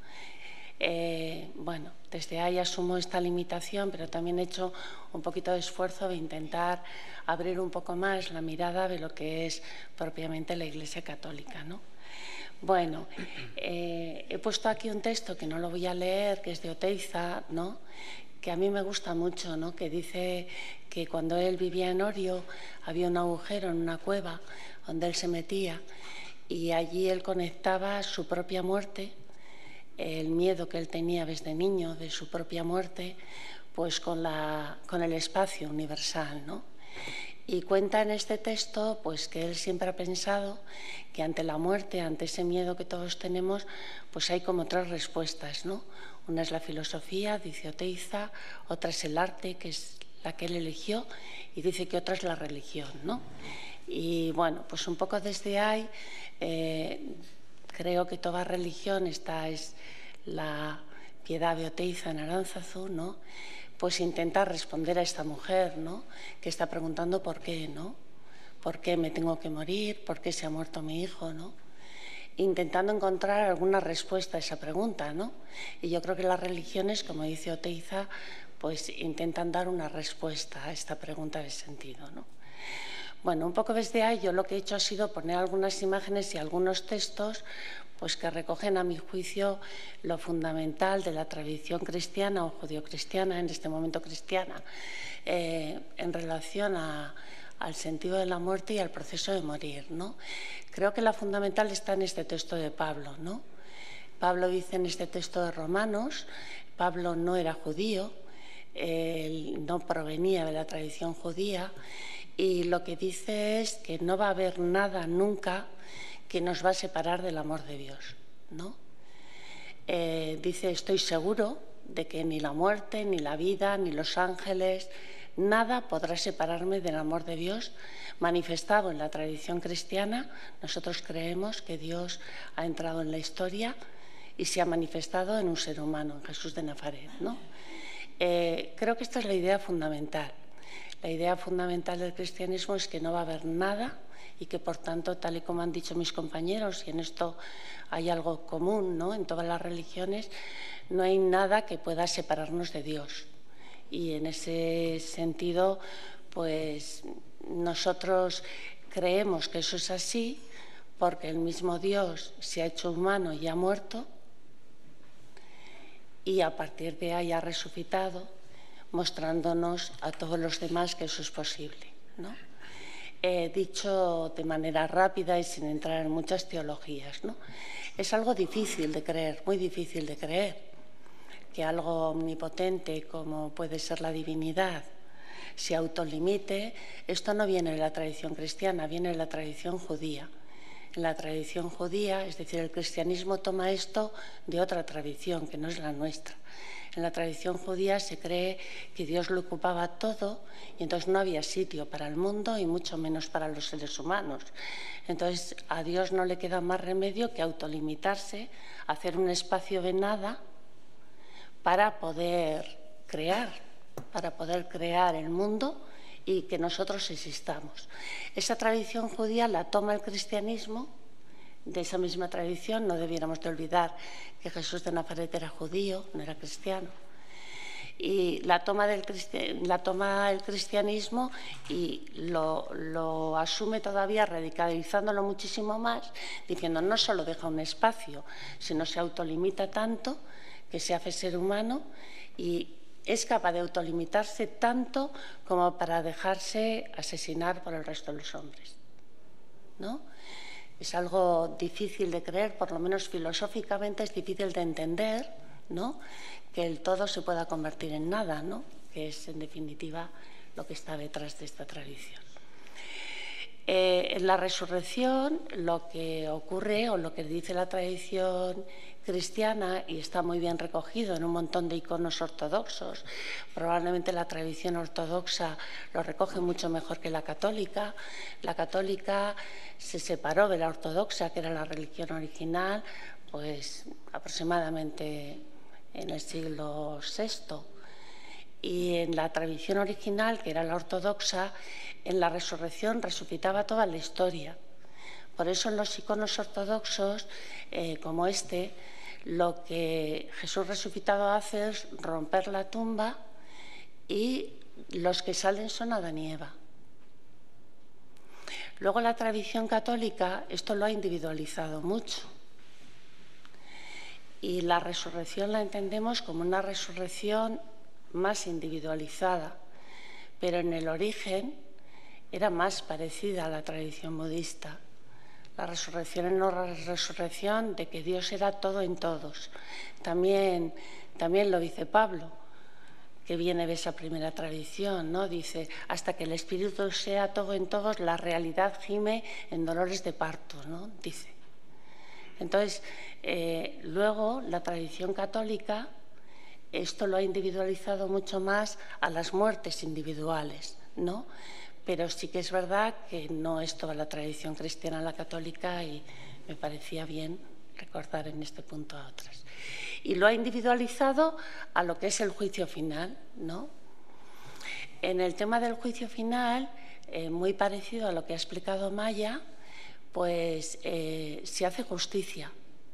Eh, bueno, desde ahí asumo esta limitación, pero también he hecho un poquito de esfuerzo de intentar abrir un poco más la mirada de lo que es propiamente la Iglesia católica, ¿no? Bueno, eh, he puesto aquí un texto que no lo voy a leer, que es de Oteiza, ¿no? Que a mí me gusta mucho, ¿no? Que dice que cuando él vivía en Orio había un agujero en una cueva donde él se metía y allí él conectaba su propia muerte, el miedo que él tenía desde niño de su propia muerte, pues con, la, con el espacio universal, ¿no? Y cuenta en este texto pues que él siempre ha pensado que ante la muerte, ante ese miedo que todos tenemos, pues hay como tres respuestas, ¿no? Una es la filosofía, dice Oteiza, otra es el arte, que es la que él eligió, y dice que otra es la religión, ¿no? Y bueno, pues un poco desde ahí eh, creo que toda religión, esta es la piedad de Oteiza en Aránzazu, ¿no? Pues intenta responder a esta mujer, ¿no? Que está preguntando por qué, ¿no? ¿Por qué me tengo que morir? ¿Por qué se ha muerto mi hijo, ¿no? intentando encontrar alguna respuesta a esa pregunta, ¿no? Y yo creo que las religiones, como dice Oteiza, pues intentan dar una respuesta a esta pregunta de sentido, ¿no? Bueno, un poco desde ahí yo lo que he hecho ha sido poner algunas imágenes y algunos textos pues que recogen a mi juicio lo fundamental de la tradición cristiana o judio-cristiana, en este momento cristiana, eh, en relación a, al sentido de la muerte y al proceso de morir, ¿no? Creo que la fundamental está en este texto de Pablo, ¿no? Pablo dice en este texto de Romanos, Pablo no era judío, él no provenía de la tradición judía, y lo que dice es que no va a haber nada nunca que nos va a separar del amor de Dios, ¿no? Eh, dice, estoy seguro de que ni la muerte, ni la vida, ni los ángeles, nada podrá separarme del amor de Dios manifestado en la tradición cristiana. Nosotros creemos que Dios ha entrado en la historia y se ha manifestado en un ser humano, en Jesús de Nazaret, ¿no? Eh, creo que esta es la idea fundamental. La idea fundamental del cristianismo es que no va a haber nada y que, por tanto, tal y como han dicho mis compañeros, y en esto hay algo común, ¿no?, en todas las religiones, no hay nada que pueda separarnos de Dios. Y en ese sentido, pues nosotros creemos que eso es así porque el mismo Dios se ha hecho humano y ha muerto, y a partir de ahí ha resucitado, mostrándonos a todos los demás que eso es posible, ¿no? He dicho de manera rápida y sin entrar en muchas teologías, ¿no? Es algo difícil de creer, muy difícil de creer, que algo omnipotente como puede ser la divinidad se autolimite. Esto no viene de la tradición cristiana, viene de la tradición judía. En la tradición judía, es decir, el cristianismo toma esto de otra tradición, que no es la nuestra. En la tradición judía se cree que Dios lo ocupaba todo y entonces no había sitio para el mundo y mucho menos para los seres humanos. Entonces a Dios no le queda más remedio que autolimitarse, hacer un espacio de nada para poder crear, para poder crear el mundo y que nosotros existamos. Esa tradición judía la toma el cristianismo. De esa misma tradición no debiéramos de olvidar que Jesús de Nazaret era judío, no era cristiano. Y la toma, del cristi- la toma el cristianismo y lo, lo asume todavía radicalizándolo muchísimo más, diciendo no solo deja un espacio, sino se autolimita tanto que se hace ser humano y es capaz de autolimitarse tanto como para dejarse asesinar por el resto de los hombres, ¿no? Es algo difícil de creer, por lo menos filosóficamente es difícil de entender, ¿no?, que el todo se pueda convertir en nada, ¿no?, que es en definitiva lo que está detrás de esta tradición. Eh, en la resurrección lo que ocurre o lo que dice la tradición cristiana, y está muy bien recogido en un montón de iconos ortodoxos, probablemente la tradición ortodoxa lo recoge mucho mejor que la católica. La católica se separó de la ortodoxa, que era la religión original, pues aproximadamente en el siglo sexto. Y en la tradición original, que era la ortodoxa, en la resurrección resucitaba toda la historia. Por eso en los iconos ortodoxos, eh, como este, lo que Jesús resucitado hace es romper la tumba y los que salen son Adán y Eva. Luego la tradición católica esto lo ha individualizado mucho. Y la resurrección la entendemos como una resurrección más individualizada, pero en el origen era más parecida a la tradición budista. La resurrección es una resurrección de que Dios era todo en todos. También, también lo dice Pablo, que viene de esa primera tradición, ¿no? Dice, hasta que el Espíritu sea todo en todos, la realidad gime en dolores de parto, ¿no?, dice. Entonces, eh, luego la tradición católica esto lo ha individualizado mucho más a las muertes individuales, ¿no? Pero sí que es verdad que no es toda la tradición cristiana la católica y me parecía bien recordar en este punto a otras. Y lo ha individualizado a lo que es el juicio final, ¿no? En el tema del juicio final, eh, muy parecido a lo que ha explicado Maya, pues eh, se hace justicia,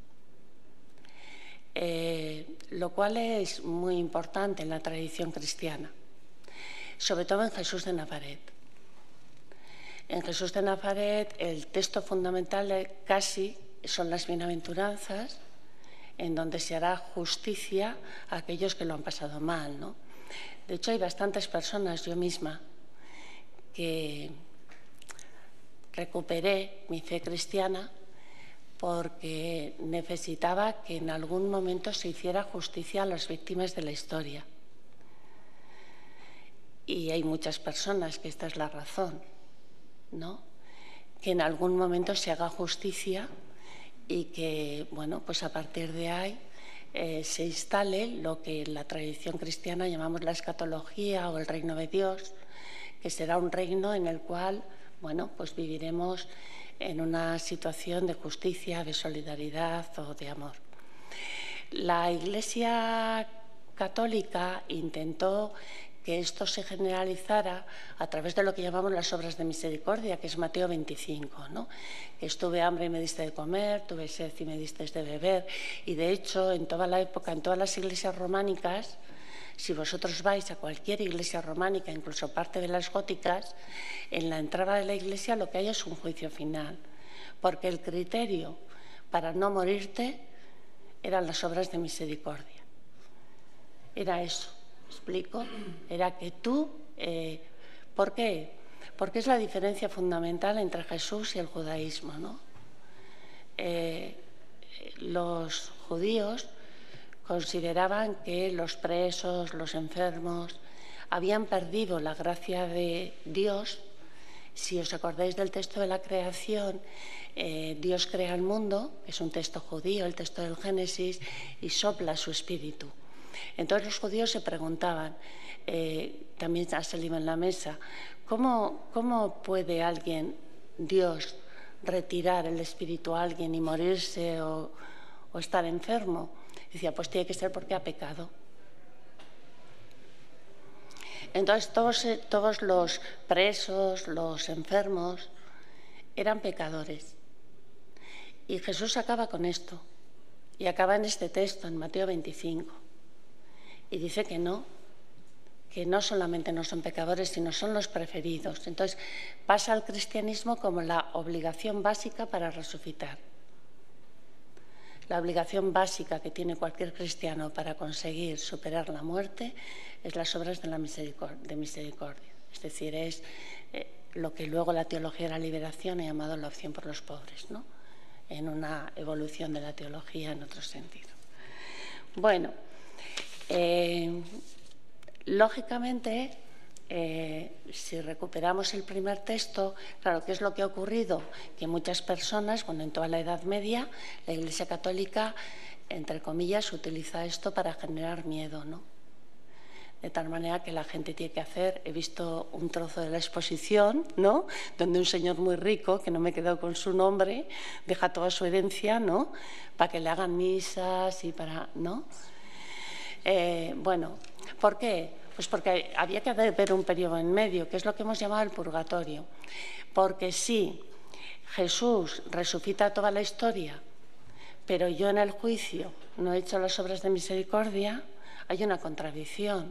eh, lo cual es muy importante en la tradición cristiana, sobre todo en Jesús de Nazaret. En Jesús de Nazaret el texto fundamental casi son las bienaventuranzas, en donde se hará justicia a aquellos que lo han pasado mal, ¿no? De hecho, hay bastantes personas, yo misma, que recuperé mi fe cristiana porque necesitaba que en algún momento se hiciera justicia a las víctimas de la historia. Y hay muchas personas que esta es la razón, ¿no? Que en algún momento se haga justicia y que, bueno, pues a partir de ahí eh, se instale lo que en la tradición cristiana llamamos la escatología o el reino de Dios, que será un reino en el cual, bueno, pues viviremos en una situación de justicia, de solidaridad o de amor. La Iglesia Católica intentó que esto se generalizara a través de lo que llamamos las obras de misericordia, que es Mateo veinticinco, ¿no? Que estuve hambre y me diste de comer, tuve sed y me diste de beber. Y de hecho, en toda la época, en todas las iglesias románicas, si vosotros vais a cualquier iglesia románica, incluso parte de las góticas, en la entrada de la iglesia lo que hay es un juicio final, porque el criterio para no morirte eran las obras de misericordia. Era eso. ¿Explico? Era que tú, eh, ¿por qué? Porque es la diferencia fundamental entre Jesús y el judaísmo, ¿no? Eh, los judíos consideraban que los presos, los enfermos, habían perdido la gracia de Dios. Si os acordáis del texto de la creación, eh, Dios crea el mundo, que es un texto judío, el texto del Génesis, y sopla su espíritu. Entonces los judíos se preguntaban, eh, también ha salido en la mesa, ¿cómo, ¿cómo puede alguien, Dios, retirar el espíritu a alguien y morirse o, o estar enfermo? Decía, pues tiene que ser porque ha pecado. Entonces todos, todos los presos, los enfermos, eran pecadores. Y Jesús acaba con esto, y acaba en este texto, en Mateo veinticinco. Y dice que no, que no solamente no son pecadores, sino son los preferidos. Entonces pasa al cristianismo como la obligación básica para resucitar. La obligación básica que tiene cualquier cristiano para conseguir superar la muerte es las obras de la misericordia. De misericordia. Es decir, es eh, lo que luego la teología de la liberación ha llamado la opción por los pobres, ¿no? En una evolución de la teología en otro sentido. Bueno, Eh, lógicamente, eh, si recuperamos el primer texto, claro, ¿qué es lo que ha ocurrido? Que muchas personas, bueno, en toda la Edad Media, la Iglesia Católica, entre comillas, utiliza esto para generar miedo, ¿no? De tal manera que la gente tiene que hacer, he visto un trozo de la exposición, ¿no? Donde un señor muy rico, que no me he quedado con su nombre, deja toda su herencia, ¿no? Para que le hagan misas y para, ¿no? Eh, bueno, ¿por qué? Pues porque había que haber un periodo en medio, que es lo que hemos llamado el purgatorio. Porque si Jesús resucita toda la historia, pero yo en el juicio no he hecho las obras de misericordia, hay una contradicción.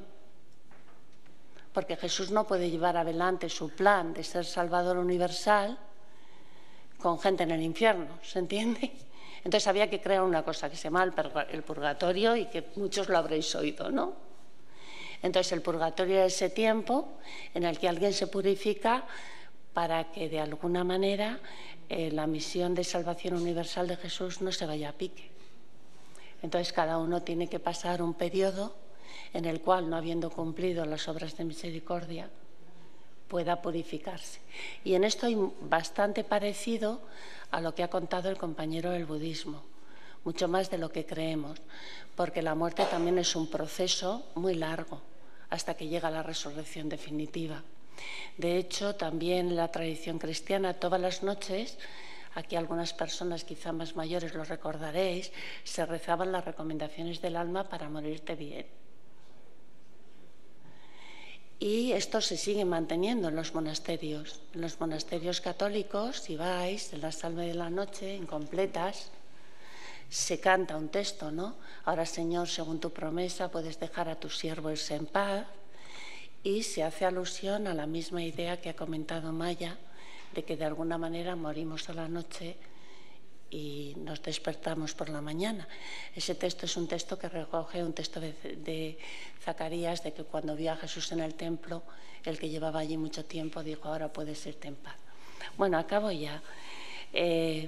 Porque Jesús no puede llevar adelante su plan de ser Salvador universal con gente en el infierno, ¿se entiende? Entonces había que crear una cosa que se llama el purgatorio y que muchos lo habréis oído, ¿no? Entonces el purgatorio es ese tiempo en el que alguien se purifica para que de alguna manera eh, la misión de salvación universal de Jesús no se vaya a pique. Entonces cada uno tiene que pasar un periodo en el cual, no habiendo cumplido las obras de misericordia, pueda purificarse. Y en esto hay bastante parecido a lo que ha contado el compañero del budismo, mucho más de lo que creemos, porque la muerte también es un proceso muy largo hasta que llega la resurrección definitiva. De hecho, también en la tradición cristiana, todas las noches, aquí algunas personas quizá más mayores lo recordaréis, se rezaban las recomendaciones del alma para morirte bien. Y esto se sigue manteniendo en los monasterios. En los monasterios católicos, si vais en la salve de la noche, en completas, se canta un texto, ¿no? Ahora, Señor, según tu promesa, puedes dejar a tu siervo irse en paz. Y se hace alusión a la misma idea que ha comentado Maya, de que de alguna manera morimos a la noche y nos despertamos por la mañana. Ese texto es un texto que recoge un texto de, de Zacarías, de que cuando vio a Jesús en el templo, el que llevaba allí mucho tiempo, dijo, ahora puedes irte en paz. Bueno, acabo ya. Eh,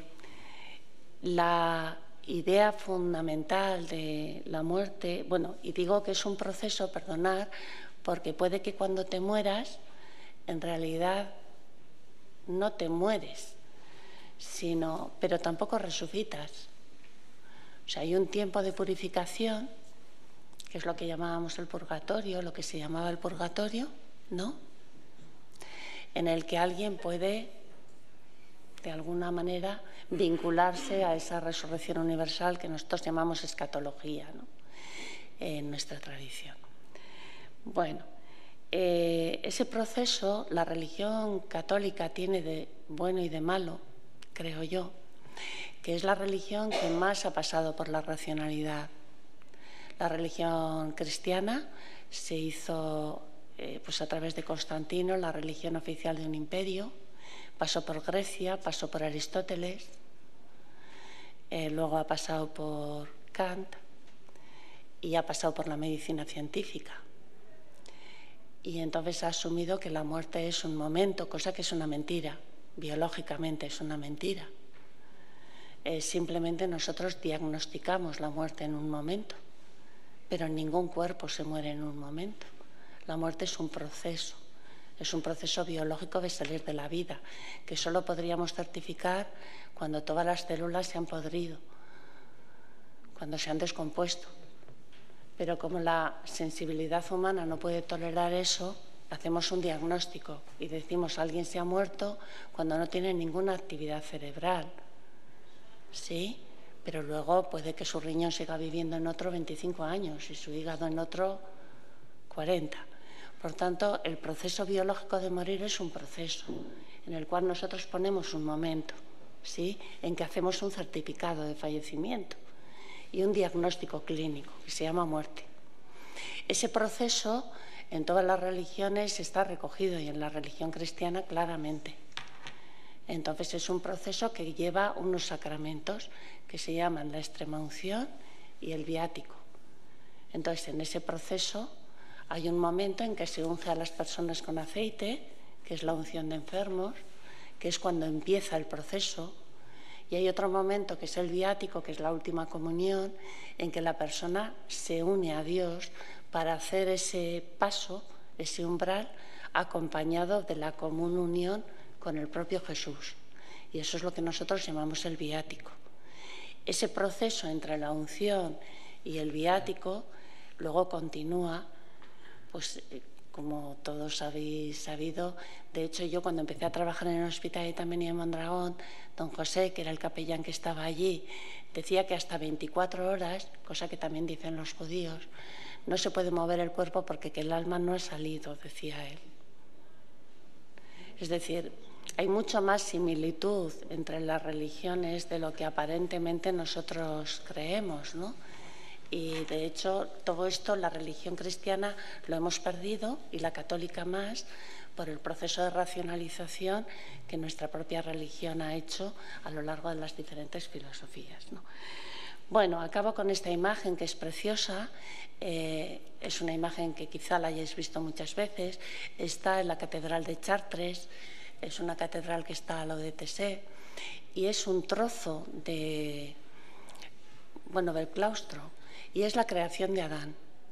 la idea fundamental de la muerte, bueno, y digo que es un proceso, perdonar, porque puede que cuando te mueras, en realidad no te mueres, sino, pero tampoco resucitas. O sea, hay un tiempo de purificación, que es lo que llamábamos el purgatorio, lo que se llamaba el purgatorio, ¿no? En el que alguien puede, de alguna manera, vincularse a esa resurrección universal que nosotros llamamos escatología, ¿no? En nuestra tradición. Bueno, eh, ese proceso la religión católica tiene de bueno y de malo, creo yo, que es la religión que más ha pasado por la racionalidad. La religión cristiana se hizo eh, pues a través de Constantino, la religión oficial de un imperio, pasó por Grecia, pasó por Aristóteles, eh, luego ha pasado por Kant y ha pasado por la medicina científica. Y entonces ha asumido que la muerte es un momento, cosa que es una mentira, biológicamente es una mentira. Eh, simplemente nosotros diagnosticamos la muerte en un momento, pero ningún cuerpo se muere en un momento. La muerte es un proceso, es un proceso biológico de salir de la vida, que solo podríamos certificar cuando todas las células se han podrido, cuando se han descompuesto. Pero como la sensibilidad humana no puede tolerar eso, hacemos un diagnóstico y decimos alguien se ha muerto cuando no tiene ninguna actividad cerebral. Sí, pero luego puede que su riñón siga viviendo en otro veinticinco años y su hígado en otro cuarenta. Por tanto, el proceso biológico de morir es un proceso en el cual nosotros ponemos un momento, ¿sí?, en que hacemos un certificado de fallecimiento y un diagnóstico clínico que se llama muerte. Ese proceso en todas las religiones está recogido y en la religión cristiana claramente. Entonces es un proceso que lleva unos sacramentos que se llaman la extremaunción y el viático. Entonces en ese proceso hay un momento en que se unge a las personas con aceite, que es la unción de enfermos, que es cuando empieza el proceso. Y hay otro momento que es el viático, que es la última comunión, en que la persona se une a Dios para hacer ese paso, ese umbral, acompañado de la común unión con el propio Jesús. Y eso es lo que nosotros llamamos el viático. Ese proceso entre la unción y el viático luego continúa, pues como todos habéis sabido. De hecho, yo cuando empecé a trabajar en el hospital y también en Mondragón, don José, que era el capellán que estaba allí, decía que hasta veinticuatro horas, cosa que también dicen los judíos, no se puede mover el cuerpo porque que el alma no ha salido, decía él. Es decir, hay mucho más similitud entre las religiones de lo que aparentemente nosotros creemos, ¿no? Y de hecho todo esto, la religión cristiana lo hemos perdido y la católica más por el proceso de racionalización que nuestra propia religión ha hecho a lo largo de las diferentes filosofías, ¿no? Bueno, acabo con esta imagen que es preciosa. Eh, es una imagen que quizá la hayáis visto muchas veces. Está en la Catedral de Chartres, es una catedral que está a lo de Tessé y es un trozo de, bueno, del claustro. Y es la creación de Adán.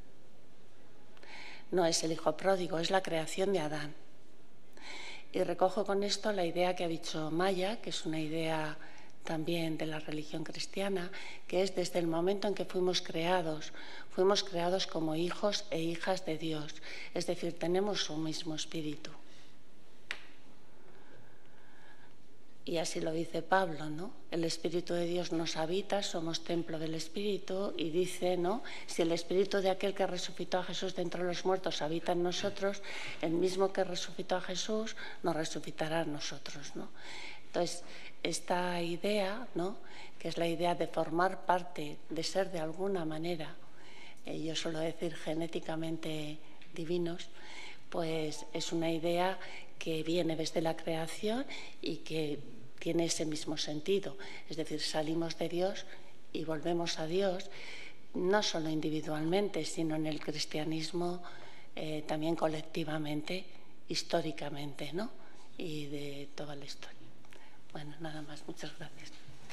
No es el hijo pródigo, es la creación de Adán. Y recojo con esto la idea que ha dicho Maya, que es una idea también de la religión cristiana, que es desde el momento en que fuimos creados, fuimos creados como hijos e hijas de Dios. Es decir, tenemos un mismo espíritu. Y así lo dice Pablo, ¿no? El Espíritu de Dios nos habita, somos templo del Espíritu, y dice, ¿no? Si el Espíritu de aquel que resucitó a Jesús de entre los muertos habita en nosotros, el mismo que resucitó a Jesús nos resucitará a nosotros, ¿no? Entonces, esta idea, ¿no? Que es la idea de formar parte, de ser de alguna manera, eh, yo suelo decir genéticamente divinos, pues es una idea que viene desde la creación y que tiene ese mismo sentido. Es decir, salimos de Dios y volvemos a Dios, no solo individualmente, sino en el cristianismo eh, también colectivamente, históricamente, ¿no? Y de toda la historia. Bueno, nada más. Muchas gracias.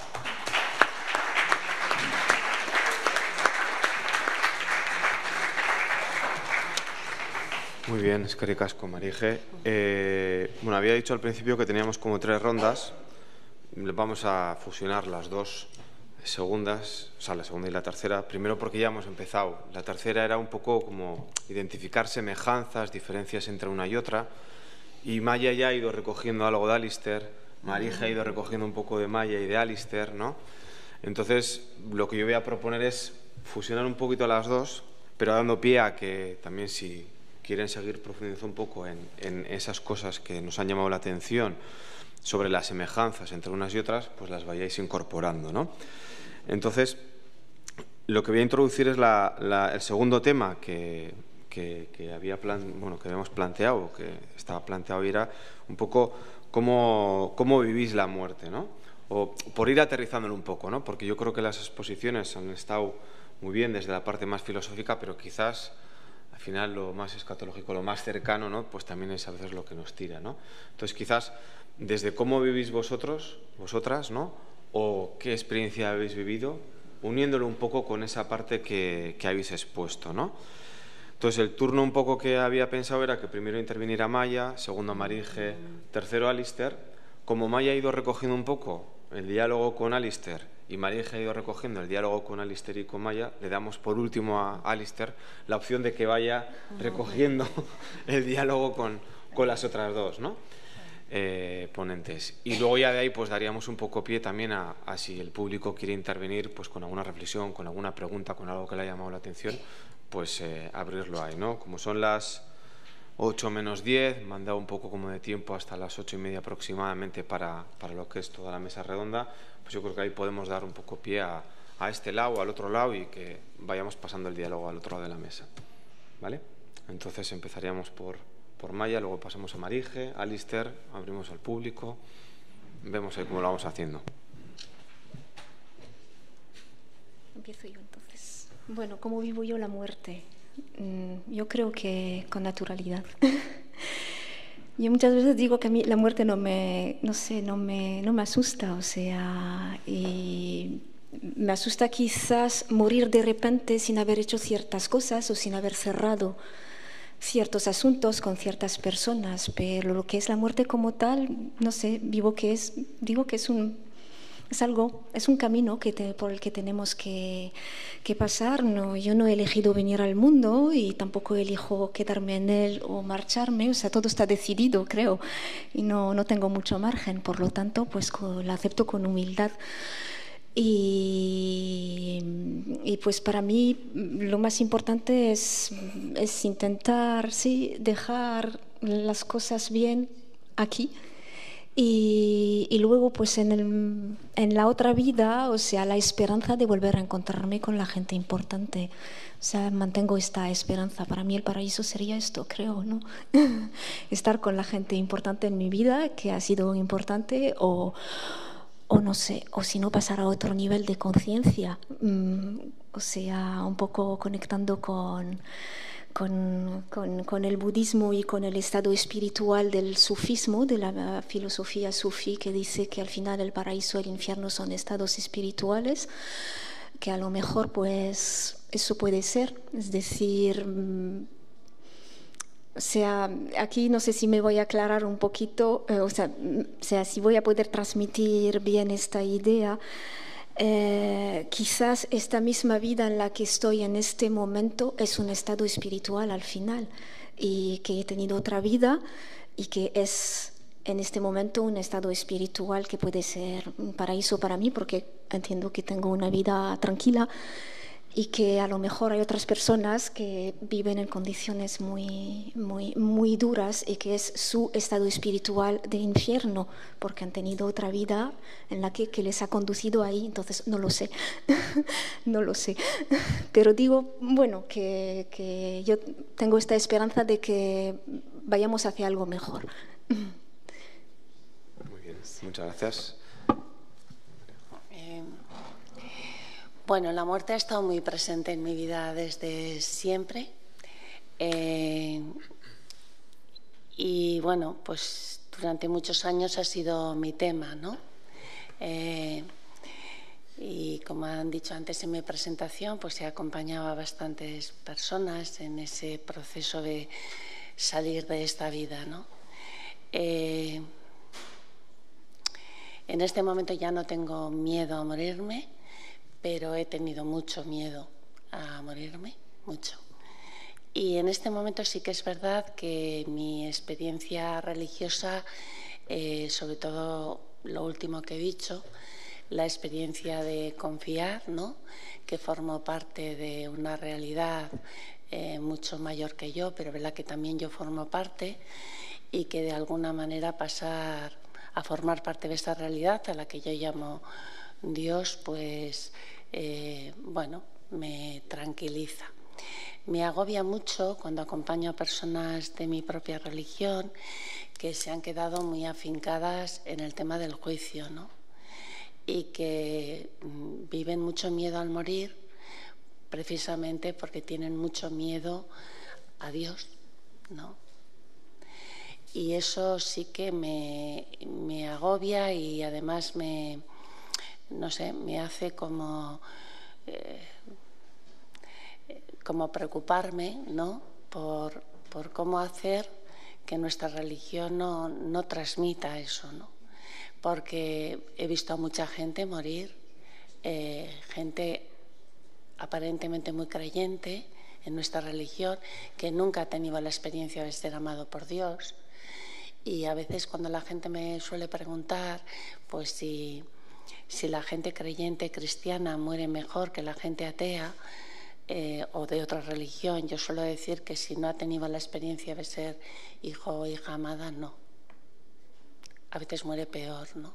Muy bien, eskerrik asko, Marije. Eh, bueno, había dicho al principio que teníamos como tres rondas. Vamos a fusionar las dos segundas, o sea, la segunda y la tercera. Primero porque ya hemos empezado. La tercera era un poco como identificar semejanzas, diferencias entre una y otra. Y Maya ya ha ido recogiendo algo de Alistair, Marije ha ido recogiendo un poco de Maya y de Alistair, ¿no? Entonces, lo que yo voy a proponer es fusionar un poquito las dos, pero dando pie a que también si quieren seguir profundizando un poco en, en esas cosas que nos han llamado la atención sobre las semejanzas entre unas y otras, pues las vayáis incorporando, ¿no? Entonces, lo que voy a introducir es la, la, el segundo tema que, que, que, había plan, bueno, que habíamos planteado, que estaba planteado, y era un poco cómo, cómo vivís la muerte, ¿no? O por ir aterrizándolo un poco, ¿no? Porque yo creo que las exposiciones han estado muy bien desde la parte más filosófica, pero quizás al final lo más escatológico, lo más cercano, ¿no? Pues también es a veces lo que nos tira, ¿no? Entonces, quizás desde cómo vivís vosotros, vosotras, ¿no? O qué experiencia habéis vivido, uniéndolo un poco con esa parte que, que habéis expuesto, ¿no? Entonces, el turno un poco que había pensado era que primero interviniera Maya, segundo Marije, tercero Alistair. Como Maya ha ido recogiendo un poco el diálogo con Alistair y Marije ha ido recogiendo el diálogo con Alistair y con Maya, le damos por último a Alistair la opción de que vaya recogiendo el diálogo con, con las otras dos, ¿no? Eh, ponentes. Y luego ya de ahí pues daríamos un poco pie también a, a si el público quiere intervenir pues con alguna reflexión, con alguna pregunta, con algo que le haya llamado la atención, pues eh, abrirlo ahí, ¿no? Como son las ocho menos diez, me han dado un poco como de tiempo hasta las ocho y media aproximadamente para, para lo que es toda la mesa redonda, pues yo creo que ahí podemos dar un poco pie a, a este lado, al otro lado, y que vayamos pasando el diálogo al otro lado de la mesa, ¿vale? Entonces empezaríamos por, por Maya, luego pasamos a Marije, Alistair, abrimos al público, vemos ahí cómo lo vamos haciendo. Empiezo yo entonces. Bueno, ¿cómo vivo yo la muerte? Yo creo que con naturalidad. Yo muchas veces digo que a mí la muerte no me, no sé, no me, no me asusta, o sea, y me asusta quizás morir de repente sin haber hecho ciertas cosas o sin haber cerrado ciertos asuntos con ciertas personas, pero lo que es la muerte como tal, no sé, vivo que es, digo que es un Es algo, es un camino que te, por el que tenemos que, que pasar. No, yo no he elegido venir al mundo y tampoco elijo quedarme en él o marcharme. O sea, todo está decidido, creo, y no, no tengo mucho margen. Por lo tanto, pues lo acepto con humildad. Y, y pues para mí lo más importante es, es intentar, sí, dejar las cosas bien aquí. Y, y luego pues en, el, en la otra vida, o sea, la esperanza de volver a encontrarme con la gente importante. O sea, mantengo esta esperanza. Para mí el paraíso sería esto, creo, ¿no? Estar con la gente importante en mi vida, que ha sido importante, o, o no sé, o si no pasar a otro nivel de conciencia. Mm, o sea, un poco conectando con... Con, con, con el budismo y con el estado espiritual del sufismo, de la filosofía sufí, que dice que al final el paraíso y el infierno son estados espirituales, que a lo mejor pues eso puede ser, es decir, o sea, aquí no sé si me voy a aclarar un poquito, eh, o sea, o sea, si voy a poder transmitir bien esta idea. Eh, quizás esta misma vida en la que estoy en este momento es un estado espiritual al final, y que he tenido otra vida y que es en este momento un estado espiritual que puede ser un paraíso para mí, porque entiendo que tengo una vida tranquila y que a lo mejor hay otras personas que viven en condiciones muy, muy, muy duras y que es su estado espiritual de infierno, porque han tenido otra vida en la que, que les ha conducido ahí. Entonces no lo sé, no lo sé. Pero digo, bueno, que, que yo tengo esta esperanza de que vayamos hacia algo mejor. Muy bien, muchas gracias. Bueno, la muerte ha estado muy presente en mi vida desde siempre. Eh, y bueno, pues durante muchos años ha sido mi tema, ¿no? Eh, y como han dicho antes en mi presentación, pues he acompañado a bastantes personas en ese proceso de salir de esta vida, ¿no? Eh, en este momento ya no tengo miedo a morirme, pero he tenido mucho miedo a morirme, mucho. Y en este momento sí que es verdad que mi experiencia religiosa, eh, sobre todo lo último que he dicho, la experiencia de confiar, ¿no?, que formo parte de una realidad eh, mucho mayor que yo, pero verdad que también yo formo parte, y que de alguna manera pasar a formar parte de esta realidad a la que yo llamo Dios, pues, eh, bueno, me tranquiliza. Me agobia mucho cuando acompaño a personas de mi propia religión que se han quedado muy afincadas en el tema del juicio, ¿no?, y que mm, viven mucho miedo al morir precisamente porque tienen mucho miedo a Dios, ¿no? Y eso sí que me, me agobia y además me, no sé, me hace como, eh, como preocuparme, ¿no?, por, por cómo hacer que nuestra religión no, no transmita eso, ¿no? Porque he visto a mucha gente morir, eh, gente aparentemente muy creyente en nuestra religión, que nunca ha tenido la experiencia de ser amado por Dios. Y a veces cuando la gente me suele preguntar, pues si, si la gente creyente cristiana muere mejor que la gente atea eh, o de otra religión, yo suelo decir que si no ha tenido la experiencia de ser hijo o hija amada, no. A veces muere peor, ¿no?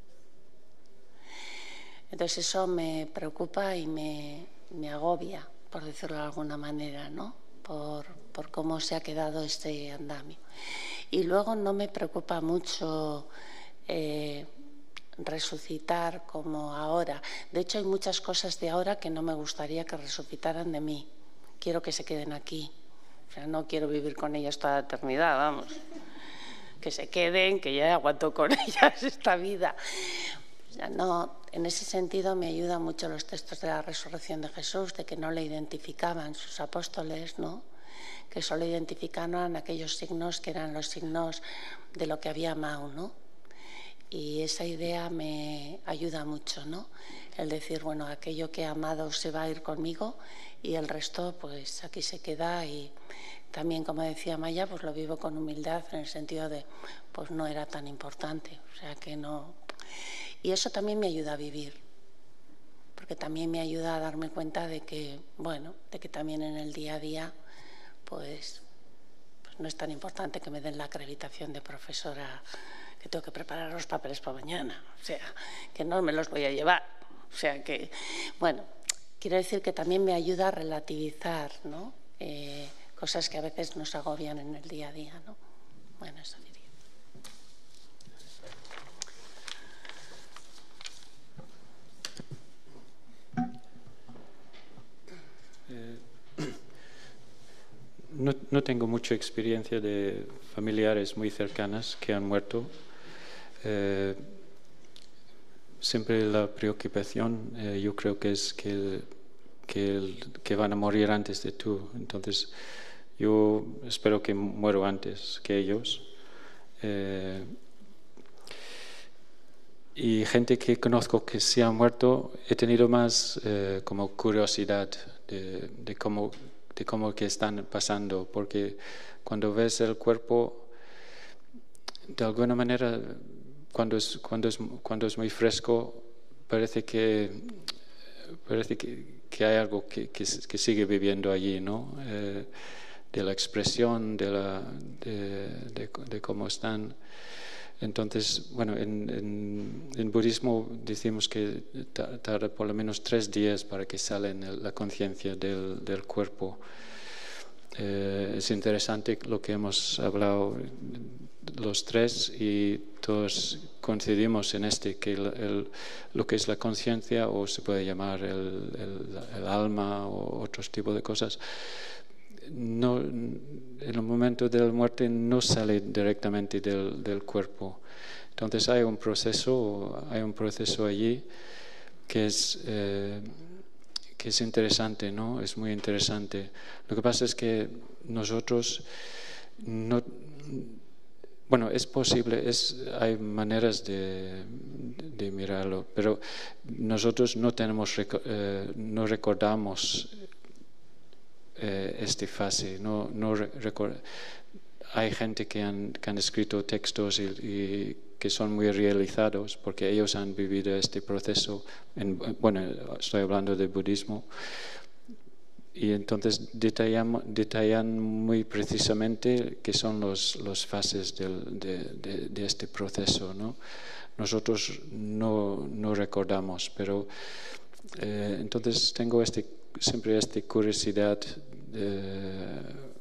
Entonces eso me preocupa y me, me agobia, por decirlo de alguna manera, ¿no?, por, por cómo se ha quedado este andamio. Y luego no me preocupa mucho eh, resucitar como ahora. De hecho, hay muchas cosas de ahora que no me gustaría que resucitaran de mí. Quiero que se queden aquí. O sea, no quiero vivir con ellas toda la eternidad, vamos. Que se queden, que ya aguanto con ellas esta vida. O sea, no, en ese sentido me ayudan mucho los textos de la resurrección de Jesús, de que no le identificaban sus apóstoles, ¿no?, que solo identificaban aquellos signos que eran los signos de lo que había amado, ¿no? Y esa idea me ayuda mucho, ¿no? El decir, bueno, aquello que he amado se va a ir conmigo y el resto, pues aquí se queda. Y también, como decía Maya, pues lo vivo con humildad en el sentido de, pues no era tan importante, o sea que no. Y eso también me ayuda a vivir, porque también me ayuda a darme cuenta de que, bueno, de que también en el día a día, pues, pues no es tan importante que me den la acreditación de profesora, que tengo que preparar los papeles para mañana, o sea, que no me los voy a llevar. O sea que, bueno, quiero decir que también me ayuda a relativizar, ¿no?, eh, cosas que a veces nos agobian en el día a día, ¿no? Bueno, eso diría. No, no tengo mucha experiencia de familiares muy cercanas que han muerto. Eh, siempre la preocupación, eh, yo creo que es que, que, que van a morir antes de tú. Entonces, yo espero que muero antes que ellos. Eh, y gente que conozco que se ha muerto, he tenido más eh, como curiosidad de, de cómo de cómo que están pasando, porque cuando ves el cuerpo de alguna manera, cuando es, cuando es, cuando es muy fresco, parece que, parece que, que hay algo que, que, que sigue viviendo allí, ¿no? Eh, de la expresión, de, la, de, de, de cómo están. Entonces, bueno, en, en, en budismo decimos que tarda por lo menos tres días para que sale la conciencia del, del cuerpo. Eh, es interesante lo que hemos hablado los tres y todos coincidimos en este, que el, el, lo que es la conciencia, o se puede llamar el, el, el alma o otros tipos de cosas, no, en el momento de la muerte no sale directamente del, del cuerpo. Entonces hay un proceso, hay un proceso allí que es, eh, que es interesante, ¿no? Es muy interesante. Lo que pasa es que nosotros no, bueno, es posible, es, hay maneras de, de mirarlo, pero nosotros no tenemos, eh, no recordamos Eh, esta fase. No, no hay gente que han, que han escrito textos y, y que son muy realizados porque ellos han vivido este proceso. En, bueno, estoy hablando del budismo. Y entonces detallan, detallan muy precisamente qué son los, los fases del, de, de, de este proceso, ¿no? Nosotros no, no recordamos, pero eh, entonces tengo este siempre esta curiosidad eh,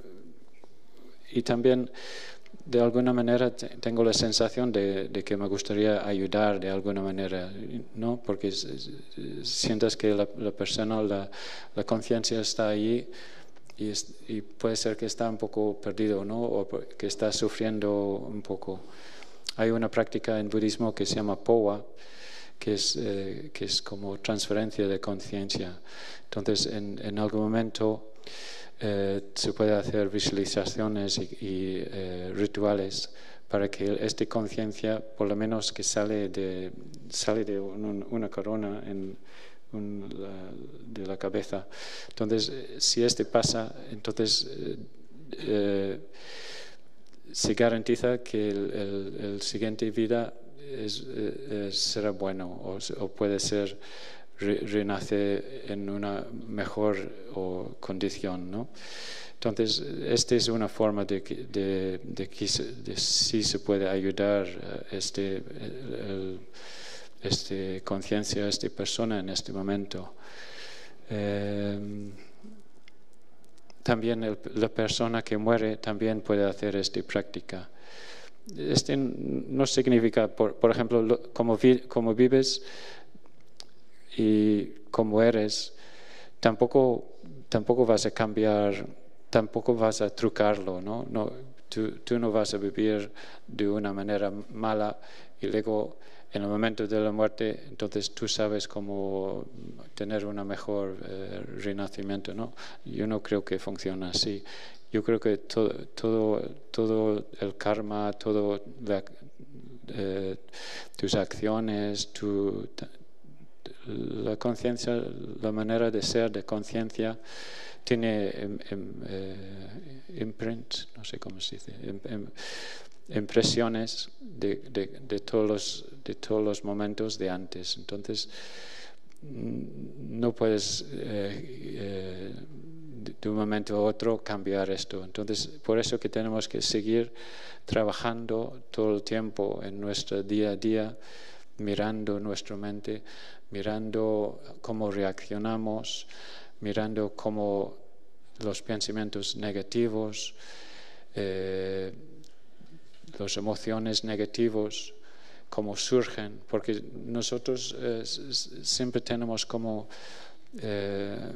y también de alguna manera tengo la sensación de, de que me gustaría ayudar de alguna manera, ¿no? Porque es, es, sientas que la, la persona, la, la conciencia está allí y, es, y puede ser que está un poco perdido, ¿no? O que está sufriendo un poco. Hay una práctica en budismo que se llama powa, que es, eh, que es como transferencia de conciencia. Entonces, en, en algún momento eh, se puede hacer visualizaciones y, y eh, rituales para que esta conciencia, por lo menos que sale de, sale de un, una corona en, un, la, de la cabeza. Entonces, si este pasa, entonces eh, eh, se garantiza que el, el, el siguiente vida Es, es, será bueno o, o puede ser re, renace en una mejor o condición, ¿no? Entonces, esta es una forma de que de, de, de sí se puede ayudar a este, el, este conciencia, a esta persona en este momento. Eh, también el, la persona que muere también puede hacer esta práctica. Este no significa, por, por ejemplo, lo, como, vi, como vives y como eres, tampoco, tampoco vas a cambiar, tampoco vas a trucarlo, ¿no? No, tú, tú no vas a vivir de una manera mala y luego en el momento de la muerte, entonces tú sabes cómo tener un mejor eh, renacimiento, ¿no? Yo no creo que funcione así. Yo creo que todo, todo, todo el karma, todo la, eh, tus acciones, tu, la conciencia, la manera de ser, de conciencia, tiene em, em, eh, imprint, no sé cómo se dice, em, em, impresiones de, de, de, todos los, de todos los momentos de antes. Entonces, no puedes eh, eh, de un momento a otro cambiar esto. Entonces, por eso que tenemos que seguir trabajando todo el tiempo en nuestro día a día, mirando nuestra mente, mirando cómo reaccionamos, mirando cómo los pensamientos negativos, eh, las emociones negativas, cómo surgen, porque nosotros eh, siempre tenemos como eh,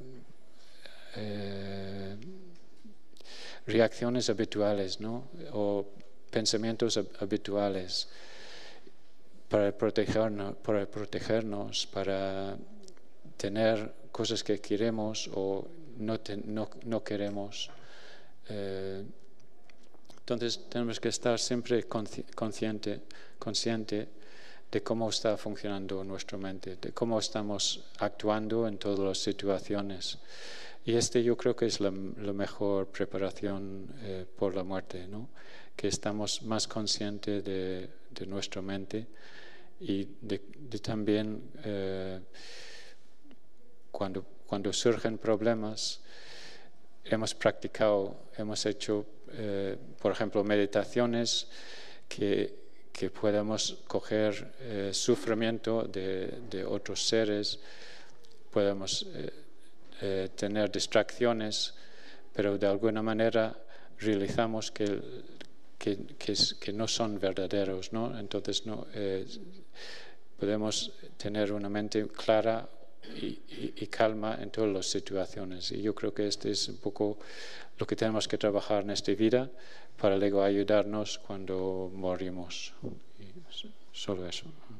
eh, reacciones habituales, ¿no? O pensamientos habituales para protegernos, para protegernos, para tener cosas que queremos o no, te, no, no queremos. Eh, entonces tenemos que estar siempre consciente, consciente de cómo está funcionando nuestra mente, de cómo estamos actuando en todas las situaciones. Y este yo creo que es la, la mejor preparación eh, por la muerte, ¿no? que estamos más conscientes de, de nuestra mente y de, de también eh, cuando, cuando surgen problemas, hemos practicado, hemos hecho, eh, por ejemplo, meditaciones que, que podemos coger eh, sufrimiento de, de otros seres, podemos eh, eh, tener distracciones, pero de alguna manera realizamos que, que, que, que no son verdaderos, ¿no? Entonces no, eh, podemos tener una mente clara y, y, y calma en todas las situaciones. Y yo creo que este es un poco lo que tenemos que trabajar en esta vida para luego ayudarnos cuando morimos. Y solo eso.